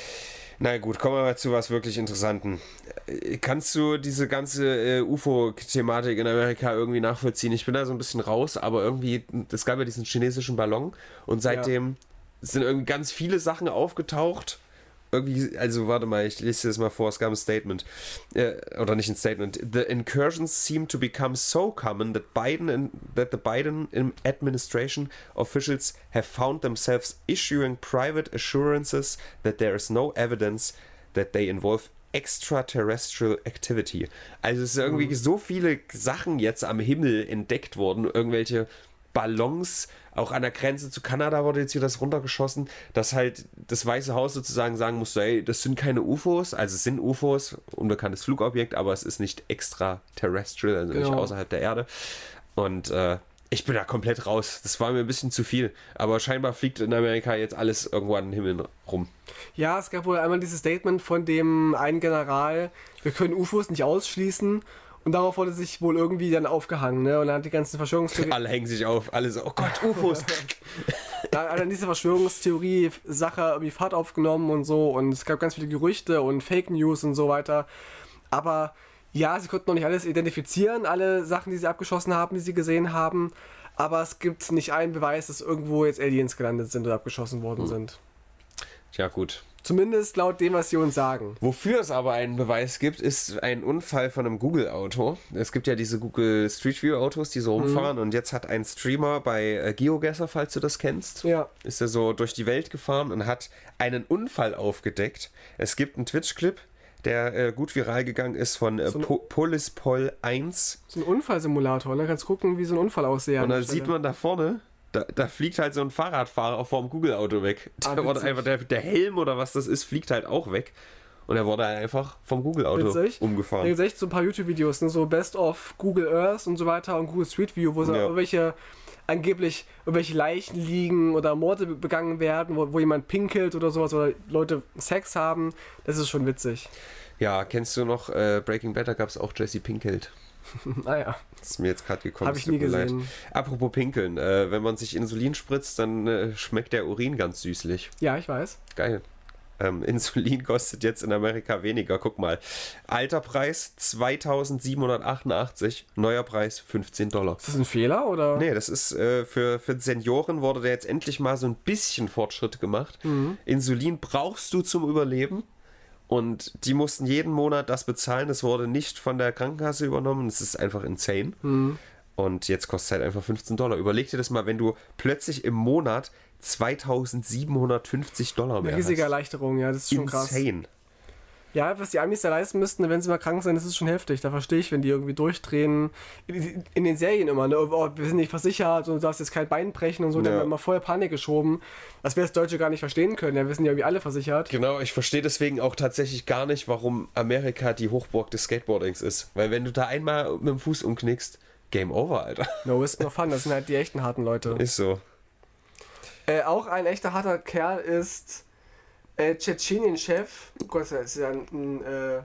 Na gut, kommen wir mal zu was wirklich Interessanten. Kannst du diese ganze äh, U F O-Thematik in Amerika irgendwie nachvollziehen? Ich bin da so ein bisschen raus, aber irgendwie, es gab ja diesen chinesischen Ballon und seitdem es sind irgendwie ganz viele Sachen aufgetaucht. Irgendwie, also warte mal, ich lese das mal vor, es gab ein Statement, äh, oder nicht ein Statement. The incursions seem to become so common that Biden and, that the Biden administration officials have found themselves issuing private assurances that there is no evidence that they involve extraterrestrial activity. Also es sind irgendwie mhm. so viele Sachen jetzt am Himmel entdeckt worden, irgendwelche Ballons, auch an der Grenze zu Kanada wurde jetzt hier das runtergeschossen, dass halt das Weiße Haus sozusagen sagen musste, ey, das sind keine U F Os, also es sind U F Os, unbekanntes Flugobjekt, aber es ist nicht extraterrestrial, also genau. nicht außerhalb der Erde. Und äh, ich bin da komplett raus. Das war mir ein bisschen zu viel. Aber scheinbar fliegt in Amerika jetzt alles irgendwo an den Himmel rum. Ja, es gab wohl einmal dieses Statement von dem einen General, wir können U F Os nicht ausschließen. Und darauf wurde sich wohl irgendwie dann aufgehangen, ne? Und dann hat die ganzen Verschwörungstheorien... Alle hängen sich auf, alle so, oh Gott, U F Os! Dann hat dann diese Verschwörungstheorie-Sache irgendwie Fahrt aufgenommen und so. Und es gab ganz viele Gerüchte und Fake News und so weiter. Aber ja, sie konnten noch nicht alles identifizieren, alle Sachen, die sie abgeschossen haben, die sie gesehen haben. Aber es gibt nicht einen Beweis, dass irgendwo jetzt Aliens gelandet sind oder abgeschossen worden hm. sind. Tja, gut. Zumindest laut dem, was sie uns sagen. Wofür es aber einen Beweis gibt, ist ein Unfall von einem Google-Auto. Es gibt ja diese Google Street View-Autos, die so rumfahren. Mhm. Und jetzt hat ein Streamer bei äh, GeoGuessr, falls du das kennst, ja. ist er so durch die Welt gefahren und hat einen Unfall aufgedeckt. Es gibt einen Twitch-Clip, der äh, gut viral gegangen ist von äh, so po Polispol eins. So ein Unfallsimulator, ne? Kannst gucken, wie so ein Unfall aussieht. Und da sieht man da vorne... Da, da fliegt halt so ein Fahrradfahrer vom Google-Auto weg. Ah, da wurde einfach der, der Helm oder was das ist, fliegt halt auch weg. Und er wurde halt einfach vom Google-Auto umgefahren. Da gibt es echt so ein paar YouTube-Videos, ne? So Best of Google Earth und so weiter und Google Street View, wo so ja. irgendwelche angeblich irgendwelche Leichen liegen oder Morde begangen werden, wo, wo jemand pinkelt oder sowas oder Leute Sex haben. Das ist schon witzig. Ja, kennst du noch äh, Breaking Bad, da gab es auch Jesse Pinkelt. Ah ja. Das ist mir jetzt gerade gekommen. Habe ich nie gesehen. Leid. Apropos Pinkeln, äh, wenn man sich Insulin spritzt, dann äh, schmeckt der Urin ganz süßlich. Ja, ich weiß. Geil. Ähm, Insulin kostet jetzt in Amerika weniger. Guck mal. Alter Preis zweitausendsiebenhundertachtundachtzig, neuer Preis fünfzehn Dollar. Ist das ein Fehler oder? Nee, das ist äh, für, für Senioren wurde da jetzt endlich mal so ein bisschen Fortschritt gemacht. Mhm. Insulin brauchst du zum Überleben. Und die mussten jeden Monat das bezahlen. Das wurde nicht von der Krankenkasse übernommen. Das ist einfach insane. Mhm. Und jetzt kostet es halt einfach fünfzehn Dollar. Überleg dir das mal, wenn du plötzlich im Monat zweitausendsiebenhundertfünfzig Dollar mehr hast. Eine riesige Erleichterung, ja, das ist schon insane. Krass. Ja, was die Amis da leisten müssten, wenn sie mal krank sind, das ist schon heftig. Da verstehe ich, wenn die irgendwie durchdrehen. In, in den Serien immer, ne? Oh, wir sind nicht versichert und du darfst jetzt kein Bein brechen und so. Ja. Da haben wir immer voll Panik geschoben. Das wir das Deutsche gar nicht verstehen können. Ja, wir sind ja irgendwie alle versichert. Genau, ich verstehe deswegen auch tatsächlich gar nicht, warum Amerika die Hochburg des Skateboardings ist. Weil wenn du da einmal mit dem Fuß umknickst, Game over, Alter. No risk, no fun. Das sind halt die echten harten Leute. Ist so. Äh, auch ein echter harter Kerl ist... Äh, Tschetschenien-Chef, oh Gott, das ist ja ein, ein äh,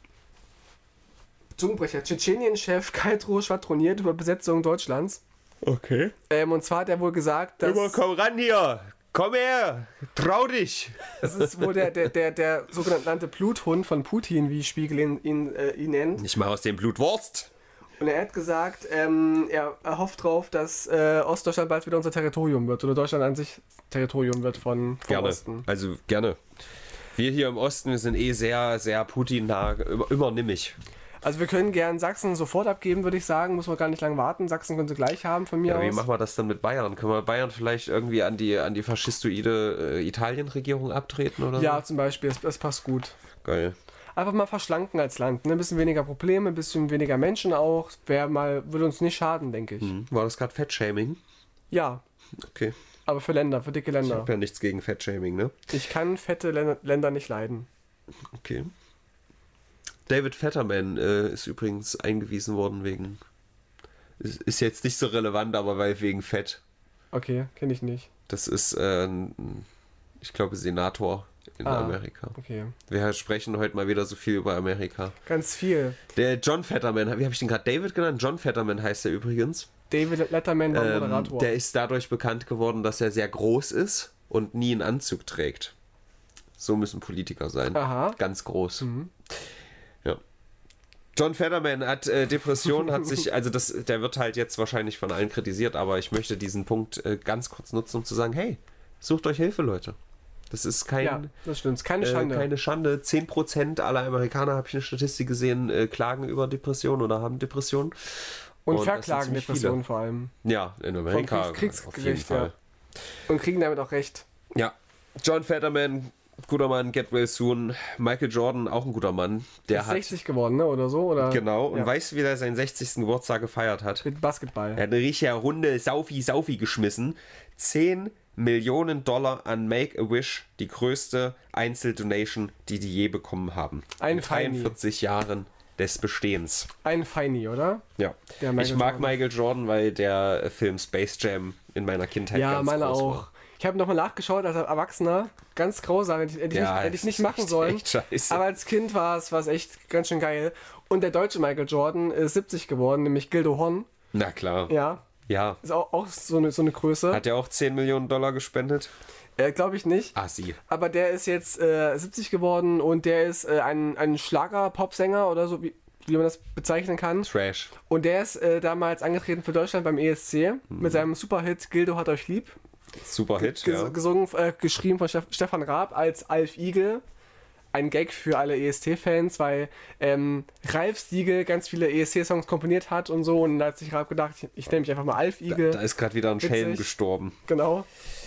Zungenbrecher, Tschetschenien-Chef Kaltro schwadroniert über Besetzung Deutschlands. Okay. Ähm, und zwar hat er wohl gesagt, dass... Immer komm ran hier! Komm her! Trau dich! Das ist wohl der, der, der, der sogenannte Bluthund von Putin, wie Spiegel ihn, ihn, äh, ihn nennt. Nicht mal aus dem Blutwurst! Und er hat gesagt, ähm, er, er hofft drauf, dass äh, Ostdeutschland bald wieder unser Territorium wird. Oder Deutschland an sich Territorium wird von, vom gerne. Osten. Also gerne. Wir hier im Osten, wir sind eh sehr, sehr Putin-nah, immer, immer nimmig. Also wir können gern Sachsen sofort abgeben, würde ich sagen. Muss man gar nicht lange warten. Sachsen können sie gleich haben von mir ja, aus. Wie machen wir das dann mit Bayern? Können wir Bayern vielleicht irgendwie an die, an die faschistoide äh, Italien-Regierung abtreten oder Ja, so? zum Beispiel. Das, das passt gut. Geil. Einfach mal verschlanken als Land. Ne? Ein bisschen weniger Probleme, ein bisschen weniger Menschen auch. Wäre mal, würde uns nicht schaden, denke ich. Hm. War das gerade Fettshaming? Ja. Okay. Aber für Länder, für dicke Länder. Ich habe ja nichts gegen Fettshaming, ne? Ich kann fette Länder, Länder nicht leiden. Okay. David Fetterman äh, ist übrigens eingewiesen worden wegen... Ist, ist jetzt nicht so relevant, aber weil wegen Fett. Okay, kenne ich nicht. Das ist, äh, ich glaube, Senator in ah, Amerika. Okay. Wir sprechen heute mal wieder so viel über Amerika. Ganz viel. Der John Fetterman, wie habe ich den gerade David genannt? John Fetterman heißt er übrigens. David Letterman war ähm, Moderator. Der ist dadurch bekannt geworden, dass er sehr groß ist und nie einen Anzug trägt. So müssen Politiker sein. Aha. Ganz groß. Mhm. Ja. John Fetterman hat äh, Depressionen, hat sich, also das, der wird halt jetzt wahrscheinlich von allen kritisiert, aber ich möchte diesen Punkt äh, ganz kurz nutzen, um zu sagen, hey, Sucht euch Hilfe, Leute. Das ist kein, Ja, das stimmt. Keine äh, Schande. keine Schande. zehn Prozent aller Amerikaner, habe ich eine Statistik gesehen, äh, klagen über Depressionen oder haben Depressionen. Und, Und das sind verklagen ziemlich Depressionen vor allem. Ja, in Amerika Vom Kriegs- auf jeden Kriegsgericht, Fall. ja. Und kriegen damit auch recht. Ja. John Fetterman, guter Mann, get well soon. Michael Jordan, auch ein guter Mann. Der ist hat sechzig geworden, ne? Oder so? Oder? Genau, und ja. weißt du, wie er seinen sechzigsten Geburtstag gefeiert hat? Mit Basketball. Er hat eine richtige Runde Saufi-Saufi geschmissen. zehn Millionen Dollar an Make-A-Wish, die größte Einzeldonation, die die je bekommen haben. Ein In Feini. dreiundvierzig Jahren des Bestehens. Ein Feini, oder? Ja. Der Michael Ich mag Jordan. Michael Jordan, weil der Film Space Jam in meiner Kindheit Ja, ganz meine groß auch. war. Ich habe nochmal nachgeschaut als Erwachsener. Ganz grausam. Hätte ich, hätte ich, Ja, nicht, hätte ich nicht ist machen echt- sollen. echt scheiße. Aber als Kind war es war es echt ganz schön geil. Und der deutsche Michael Jordan ist siebzig geworden, nämlich Gildo Horn. Na klar. Ja, Ja. ist auch, auch so, eine, so eine Größe. Hat er auch zehn Millionen Dollar gespendet? Äh, Glaube ich nicht. Ah, sie. Aber der ist jetzt äh, siebzig geworden und der ist äh, ein, ein Schlager-Popsänger oder so, wie, wie man das bezeichnen kann. Trash. Und der ist äh, damals angetreten für Deutschland beim E S C mit seinem Superhit Gildo hat euch lieb. Super Hit, Ges ja. gesungen, äh, geschrieben von Steff Stefan Raab als Alf Igel. Ein Gag für alle E S C-Fans, weil ähm, Ralf Siegel ganz viele E S C-Songs komponiert hat und so. Und da hat sich Raab gedacht, ich, ich nenne mich einfach mal Alf Igel. Da, da ist gerade wieder ein Witzig. Schelm gestorben. Genau.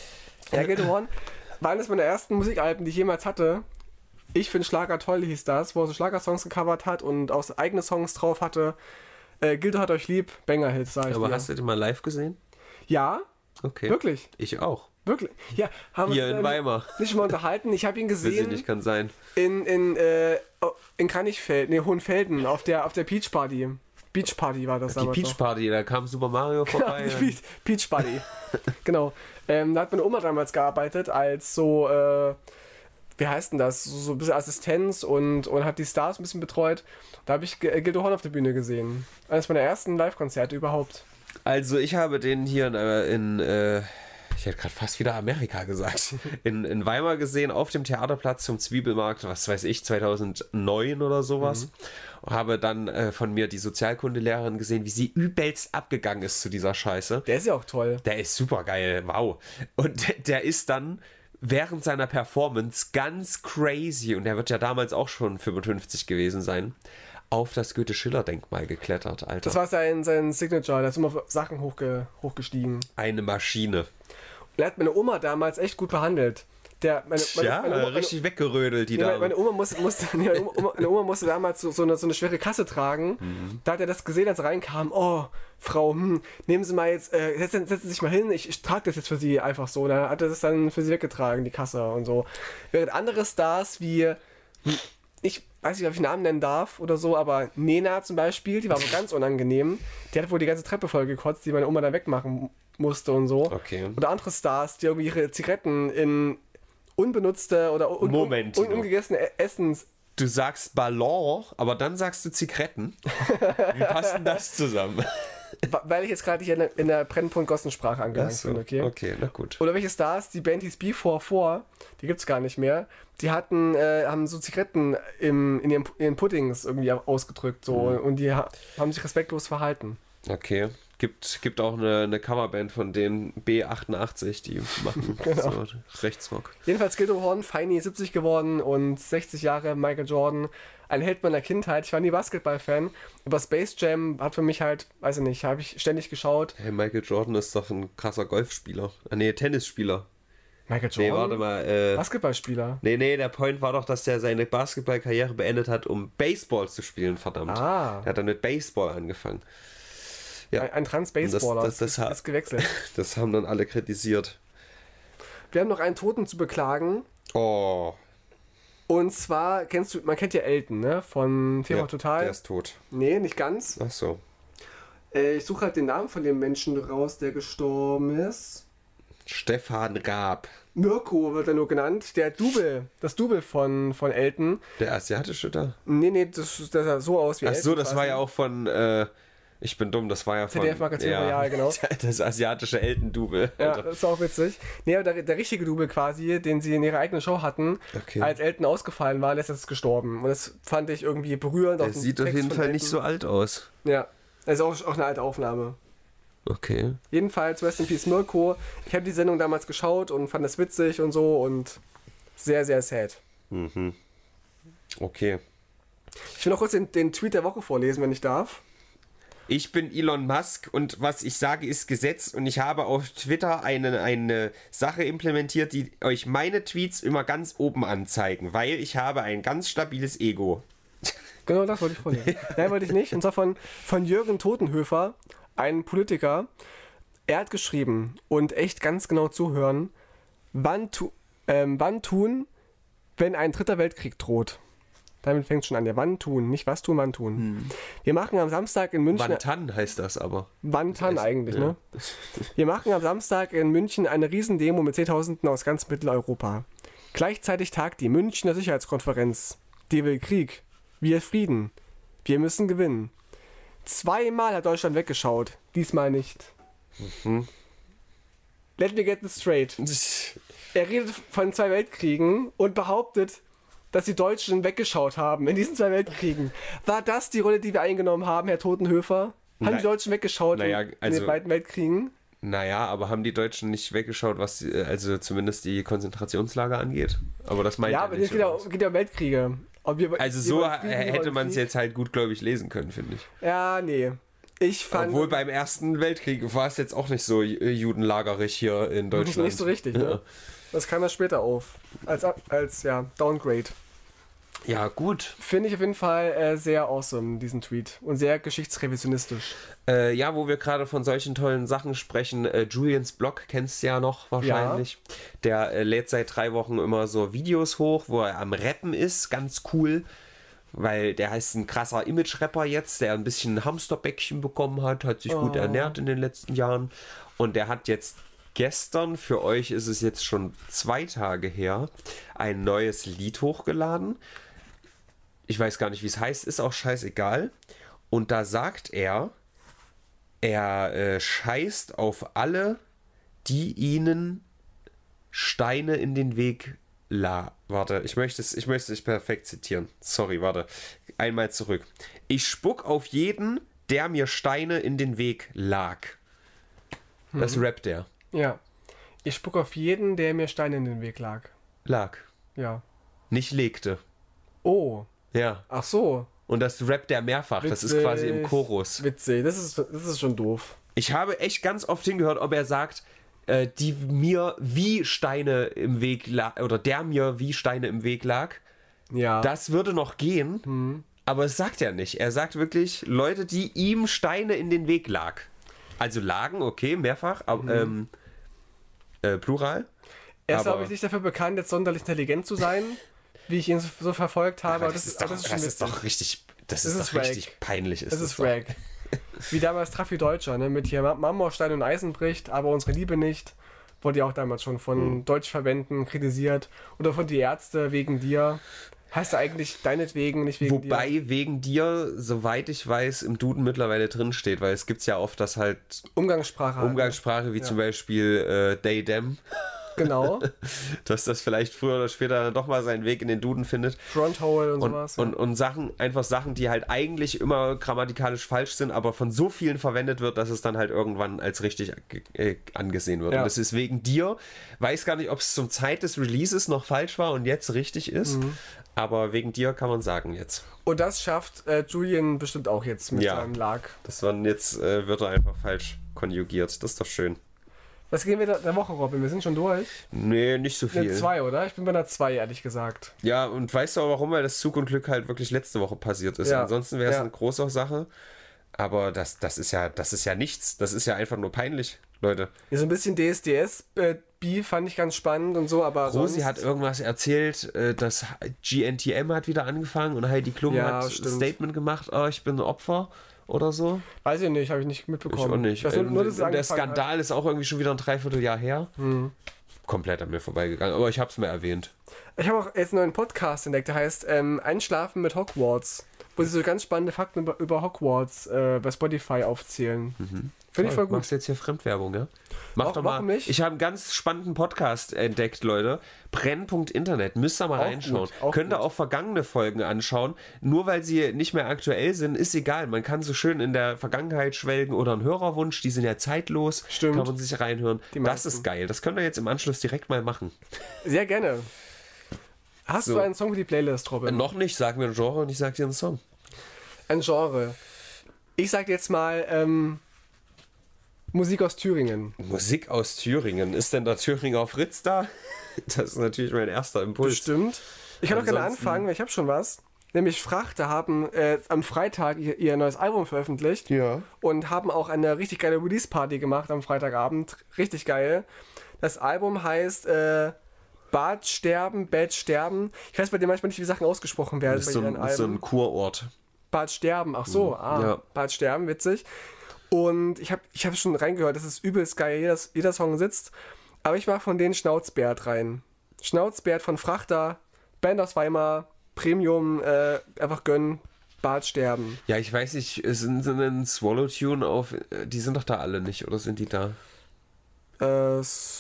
Ja, Gildo Horn war eines meiner ersten Musikalben, die ich jemals hatte. Ich finde Schlager toll, hieß das, wo er so Schlagersongs gecovert hat und auch so eigene Songs drauf hatte. Äh, Gildo hat euch lieb, Banger-Hit, sag ich Aber dir. hast du den mal live gesehen? Ja, Okay. wirklich, Ich auch. wirklich. Ja, haben wir Hier uns, in ähm, Weimar. nicht schon mal unterhalten. Ich habe ihn Weiß ich gesehen nicht, kann sein. in, in, äh, in Kranichfeld, nee, Hohenfelden, auf der, auf der Peach Party. Beach Party war das Die damals Peach noch. Party, da kam Super Mario vorbei. Ja, die Peach, Peach Party. Genau. Ähm, da hat meine Oma damals gearbeitet als so, äh, wie heißt denn das? So, so ein bisschen Assistenz und, und hat die Stars ein bisschen betreut. Da habe ich G- Gildo Horn auf der Bühne gesehen. Eines meiner ersten Live-Konzerte überhaupt. Also ich habe den hier in, äh, in äh, ich hätte gerade fast wieder Amerika gesagt, in, in Weimar gesehen, auf dem Theaterplatz zum Zwiebelmarkt, was weiß ich, zweitausendneun oder sowas. Mhm. Habe dann äh, von mir die Sozialkundelehrerin gesehen, wie sie übelst abgegangen ist zu dieser Scheiße. Der ist ja auch toll. Der ist super geil, wow. Und der, der ist dann während seiner Performance ganz crazy, und der wird ja damals auch schon fünfundfünfzig gewesen sein, auf das Goethe-Schiller-Denkmal geklettert, Alter. Das war sein, sein Signature, der ist immer auf Sachen hochge, hochgestiegen. Eine Maschine. Der hat meine Oma damals echt gut behandelt. Der, meine, meine, Ja, meine Oma, meine, richtig weggerödelt, die nee, meine, Dame. meine, Oma musste, musste, nee, meine, Oma, meine Oma musste damals so, so, eine, so eine schwere Kasse tragen. Mhm. Da hat er das gesehen, als er reinkam. Oh, Frau, hm, nehmen Sie mal jetzt, äh, setzen, setzen Sie sich mal hin, ich, ich trage das jetzt für Sie einfach so. Da hat er das dann für Sie weggetragen, die Kasse und so. Während andere Stars wie, hm, ich weiß nicht, ob ich einen Namen nennen darf oder so, aber Nena zum Beispiel, die war aber ganz unangenehm. Die hat wohl die ganze Treppe voll gekotzt, die meine Oma dann wegmachen musste und so. Okay. Oder andere Stars, die irgendwie ihre Zigaretten in unbenutzte oder un Moment, un Tino. ungegessene E- Essens. Du sagst Ballon, aber dann sagst du Zigaretten. Wie passt denn das zusammen? Wa- Weil ich jetzt gerade hier in der, in der Brennpunkt-Gossensprache angelangt Ach so, bin, okay? okay, na gut. Oder welche Stars, die Band hieß B vierundvierzig, die gibt's gar nicht mehr. Die hatten, äh, haben so Zigaretten im, in ihren, ihren Puddings irgendwie ausgedrückt so Mhm. und die ha haben sich respektlos verhalten. Okay. Gibt, gibt auch eine, eine Coverband von denen, B achtundachtzig, die machen Genau. so Rechtsrock. Jedenfalls Gildo Horn, Feini siebzig geworden und sechzig Jahre Michael Jordan. Ein Held meiner Kindheit. Ich war nie Basketball-Fan. Aber Space Jam hat für mich halt, weiß ich nicht, habe ich ständig geschaut. Hey, Michael Jordan ist doch ein krasser Golfspieler. Ah, nee, Tennisspieler. Michael Nee, Jordan? warte mal. Äh, Basketballspieler. nee, nee, der Point war doch, dass der seine Basketballkarriere beendet hat, um Baseball zu spielen, verdammt. Ah. Er hat dann mit Baseball angefangen. Ja. Ein, ein Trans-Baseballer. Das- das- das- ist, ist gewechselt. Das haben dann alle kritisiert. Wir haben noch einen Toten zu beklagen. Oh. Und zwar, kennst du, man kennt ja Elton, ne? Von T V Ja, Total. der ist tot. Nee, nicht ganz. Ach so. Äh, ich suche halt den Namen von dem Menschen raus, der gestorben ist. Stefan Raab. Mirko wird er nur genannt. Der Double, das Double von, von Elton. Der asiatische da? Nee, nee, das, das sah so aus wie Ach so, Elton das quasi. war ja auch von, äh, ich bin dumm, das war ja von... Z D F-Magazin Royal, genau. Das asiatische Elton-Double. Ja, das ist auch witzig. Nee, aber der, der richtige Double quasi, den sie in ihrer eigenen Show hatten, Okay. als Elton ausgefallen war, ist jetzt gestorben. Und das fand ich irgendwie berührend. Der auch den sieht auf Text jeden von Fall Elton. nicht so alt aus. Ja, das ist auch, auch eine alte Aufnahme. Okay. Jedenfalls, Rest in Peace Mirko. Ich habe die Sendung damals geschaut und fand das witzig und so und sehr, sehr sad. Mhm. Okay. Ich will noch kurz den, den Tweet der Woche vorlesen, wenn ich darf. Ich bin Elon Musk und was ich sage ist Gesetz und ich habe auf Twitter eine, eine Sache implementiert, die euch meine Tweets immer ganz oben anzeigen, weil ich habe ein ganz stabiles Ego. Genau das wollte ich vorlesen. Nein, wollte ich nicht. Und zwar von, von Jürgen Totenhöfer, ein Politiker. Er hat geschrieben und echt ganz genau zuhören, wann, tu, ähm, wann tun, wenn ein dritter Weltkrieg droht. Damit fängt es schon an. Ja, wann tun, nicht was tun, wann tun. Hm. Wir machen am Samstag in München... Wann tan heißt das aber. Wann tan heißt, eigentlich, ja. ne? Wir machen am Samstag in München eine Riesendemo mit Zehntausenden aus ganz Mitteleuropa. Gleichzeitig tagt die Münchner Sicherheitskonferenz. Die will Krieg. Wir Frieden. Wir müssen gewinnen. Zweimal hat Deutschland weggeschaut. Diesmal nicht. Mhm. Let me get this straight. Er redet von zwei Weltkriegen und behauptet, dass die Deutschen weggeschaut haben in diesen zwei Weltkriegen. War das die Rolle, die wir eingenommen haben, Herr Totenhöfer? Haben Na, die Deutschen weggeschaut naja, in, also, in den beiden Weltkriegen? Naja, aber haben die Deutschen nicht weggeschaut, was die, also zumindest die Konzentrationslager angeht? Aber das meint ja, er aber nicht. es geht ja, geht ja um Weltkriege. Ob wir, also so hätte man es jetzt halt gutgläubig lesen können, finde ich. Ja, nee. Ich fand... Obwohl beim Ersten Weltkrieg war es jetzt auch nicht so judenlagerig hier in Deutschland. Nicht so richtig, ne? Ja. Das kam ja später auf. Als, als ja, Downgrade. Ja, gut. Finde ich auf jeden Fall äh, sehr awesome, diesen Tweet. Und sehr geschichtsrevisionistisch. Äh, ja, wo wir gerade von solchen tollen Sachen sprechen, äh, Julians Blog kennst du ja noch wahrscheinlich. Ja. Der äh, lädt seit drei Wochen immer so Videos hoch, wo er am Rappen ist. Ganz cool. Weil der heißt ein krasser Image-Rapper jetzt, der ein bisschen Hamsterbäckchen bekommen hat, hat sich oh. gut ernährt in den letzten Jahren. Und der hat jetzt gestern, für euch ist es jetzt schon zwei Tage her, ein neues Lied hochgeladen. Ich weiß gar nicht, wie es heißt, ist auch scheißegal. Und da sagt er, er äh, scheißt auf alle, die ihnen Steine in den Weg la. Warte, ich möchte es, ich möchte es perfekt zitieren. Sorry, warte. Einmal zurück. Ich spuck auf jeden, der mir Steine in den Weg lag. Das mhm. rappt er. Ja. Ich spuck auf jeden, der mir Steine in den Weg lag. Lag. Ja. Nicht legte. Oh. Ja. Ach so. Und das rappt er mehrfach. Witzig. Das ist quasi im Chorus. Witzig. Das ist, das ist schon doof. Ich habe echt ganz oft hingehört, ob er sagt, äh, die mir wie Steine im Weg lag, oder der mir wie Steine im Weg lag. Ja. Das würde noch gehen, hm. aber es sagt er nicht. Er sagt wirklich, Leute, die ihm Steine in den Weg lag. Also lagen, okay, mehrfach, aber, hm. ähm, äh, Plural. Er ist, glaube ich, nicht dafür bekannt, jetzt sonderlich intelligent zu sein, wie ich ihn so, so verfolgt habe. Aber das, das, ist, doch, das, ist, das ist doch richtig, das, das ist, ist doch richtig peinlich. Ist das, das ist wack. Wie damals Traffi Deutscher, ne? Mit hier Marmorstein und Eisen bricht, aber unsere Liebe nicht. Wurde ja auch damals schon von hm. Deutschverbänden kritisiert. Oder von die Ärzte wegen dir. Heißt du eigentlich deinetwegen, nicht wegen Wobei dir? Wobei wegen dir, soweit ich weiß, im Duden mittlerweile drin steht, weil es gibt ja oft das halt Umgangssprache. Umgangssprache, halt, wie ja. zum Beispiel äh, they, them. Genau. Dass das vielleicht früher oder später doch mal seinen Weg in den Duden findet. Fronthole und, und sowas. Und, ja. und Sachen, einfach Sachen, die halt eigentlich immer grammatikalisch falsch sind, aber von so vielen verwendet wird, dass es dann halt irgendwann als richtig äh, angesehen wird. Ja. Und das ist wegen dir. Weiß gar nicht, ob es zum Zeit des Releases noch falsch war und jetzt richtig ist. Mhm. Aber wegen dir kann man sagen jetzt. Und das schafft äh, Julian bestimmt auch jetzt mit ja. seinem Lag. Das waren jetzt äh, Wörter einfach falsch konjugiert. Das ist doch schön. Was gehen wir der, der Woche, Robin? Wir sind schon durch. Nee, nicht so viel. Eine zwei, oder? Ich bin bei einer zwei, ehrlich gesagt. Ja, und weißt du auch warum? Weil das Zug und Glück halt wirklich letzte Woche passiert ist. Ja. Ansonsten wäre es ja. eine große Sache. Aber das, das, ist ja, das ist ja nichts. Das ist ja einfach nur peinlich, Leute. Ja, so ein bisschen D S D S-Beef fand ich ganz spannend und so, aber Rosi sonst... hat irgendwas erzählt, dass G N T M hat wieder angefangen und Heidi Klum ja, hat ein Statement gemacht, oh, ich bin ein Opfer. Oder so? Weiß ich nicht, habe ich nicht mitbekommen. Ich auch nicht. Ich weiß nur, ähm, nur, dass der Skandal hat. Ist auch irgendwie schon wieder ein Dreivierteljahr her. Hm. Komplett an mir vorbeigegangen, aber ich habe es mir erwähnt. Ich habe auch jetzt einen neuen Podcast entdeckt, der heißt ähm, Einschlafen mit Hogwarts. wo sie so ganz spannende Fakten über, über Hogwarts äh, bei Spotify aufzählen. Mhm. Finde ich voll gut. Machst du jetzt hier Fremdwerbung, ja? Mach Auch, doch mal. warum nicht? Ich habe einen ganz spannenden Podcast entdeckt, Leute. Brenn.Punkt Internet. Müsst ihr mal Auch reinschauen. gut, auch Könnt ihr gut. auch vergangene Folgen anschauen. Nur weil sie nicht mehr aktuell sind, ist egal. Man kann so schön in der Vergangenheit schwelgen oder einen Hörerwunsch. Die sind ja zeitlos. Stimmt. Kann man sich reinhören. Die Das meisten. ist geil. Das könnt ihr jetzt im Anschluss direkt mal machen. Sehr gerne. Hast So. du einen Song für die Playlist, Robin? Noch nicht. Sag mir ein Genre und ich sag dir einen Song. Ein Genre. Ich sag jetzt mal ähm, Musik aus Thüringen. Musik aus Thüringen. Ist denn der Thüringer Fritz da? Das ist natürlich mein erster Impuls. Bestimmt. Ich kann auch gerne Ansonsten- anfangen, weil ich habe schon was. Nämlich Frachter haben äh, am Freitag ihr, ihr neues Album veröffentlicht. Ja. Und haben auch eine richtig geile Release-Party gemacht am Freitagabend. Richtig geil. Das Album heißt äh, Bad Sterben, Bad Sterben. Ich weiß bei dir manchmal nicht, wie Sachen ausgesprochen werden. Das ist bei so ihren ein, ist so Alben. ein Kurort. Bad Sterben, ach so, ah, Ja. Bad Sterben, witzig. Und ich habe ich hab schon reingehört, das ist übelst geil, jeder, jeder Song sitzt. Aber ich mache von denen Schnauzbärt rein. Schnauzbärt von Frachter, Band aus Weimar, Premium, äh, einfach gönnen, Bad Sterben. Ja, ich weiß nicht, sind sie ein Swallow-Tune auf. Die sind doch da alle nicht, oder sind die da? Äh,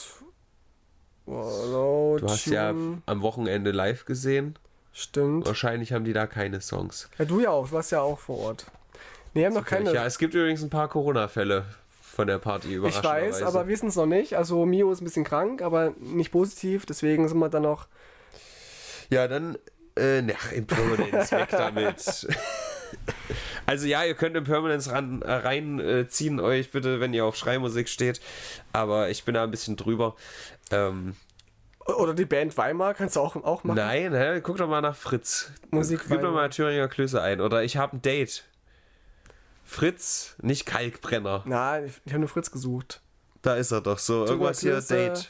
Swallow Du hast ja Tune. am Wochenende live gesehen. Stimmt. Wahrscheinlich haben die da keine Songs. Ja, du ja auch, du warst ja auch vor Ort. Nee, haben noch keine. Ja, es gibt übrigens ein paar Corona-Fälle von der Party, Ich überraschenderweise. weiß, aber wir wissen es noch nicht. Also Mio ist ein bisschen krank, aber nicht positiv, deswegen sind wir dann noch. Ja, dann, äh, nach Impermanence, weg damit. Also ja, ihr könnt Impermanence ran, äh, reinziehen euch bitte, wenn ihr auf Schreimusik steht. Aber ich bin da ein bisschen drüber. Ähm, Oder die Band Weimar kannst du auch, auch machen. nein, hä? Guck doch mal nach Fritz. Musik Gib doch Weimar. mal Thüringer Klöße ein. Oder ich habe ein Date. Fritz, nicht Kalkbrenner. Nein, ich, ich habe nur Fritz gesucht. Da ist er doch so. Irgendwas hier, Klöße. Date.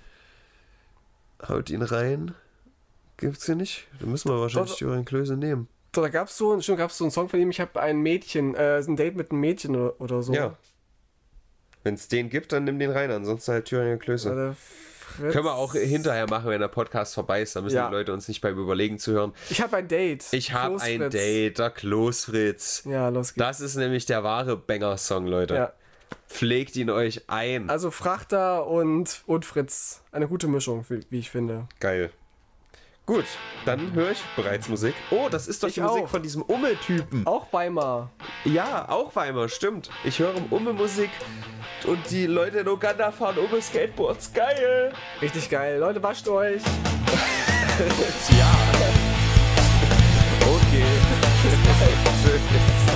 Haut ihn rein. Gibt's hier nicht? Da müssen wir wahrscheinlich Doch. Thüringer Klöße nehmen. So, da gab es so, schon gab's so einen Song von ihm, ich habe ein Mädchen, äh, ein Date mit einem Mädchen oder, oder so. Ja. Wenn es den gibt, dann nimm den rein. Ansonsten halt Thüringer Klöße. Warte, Fritz. Können wir auch hinterher machen, wenn der Podcast vorbei ist. Da müssen Ja. die Leute uns nicht beim Überlegen zuhören. Ich habe ein Date. Ich habe Kloß ein Fritz. Date, der Kloßfritz. Ja, los geht's. Das ist nämlich der wahre Banger-Song, Leute. Ja. Pflegt ihn euch ein. Also Frachter und, und Fritz. Eine gute Mischung, wie, wie ich finde. Geil. Gut, dann höre ich bereits Musik. Oh, das ist doch Ich die Musik auch. von diesem Umme-Typen. Auch Weimar. Ja, auch Weimar, stimmt. Ich höre Umme-Musik und die Leute in Uganda fahren Umme-Skateboards. Geil. Richtig geil. Leute, wascht euch. Ja. Okay. Tschüss.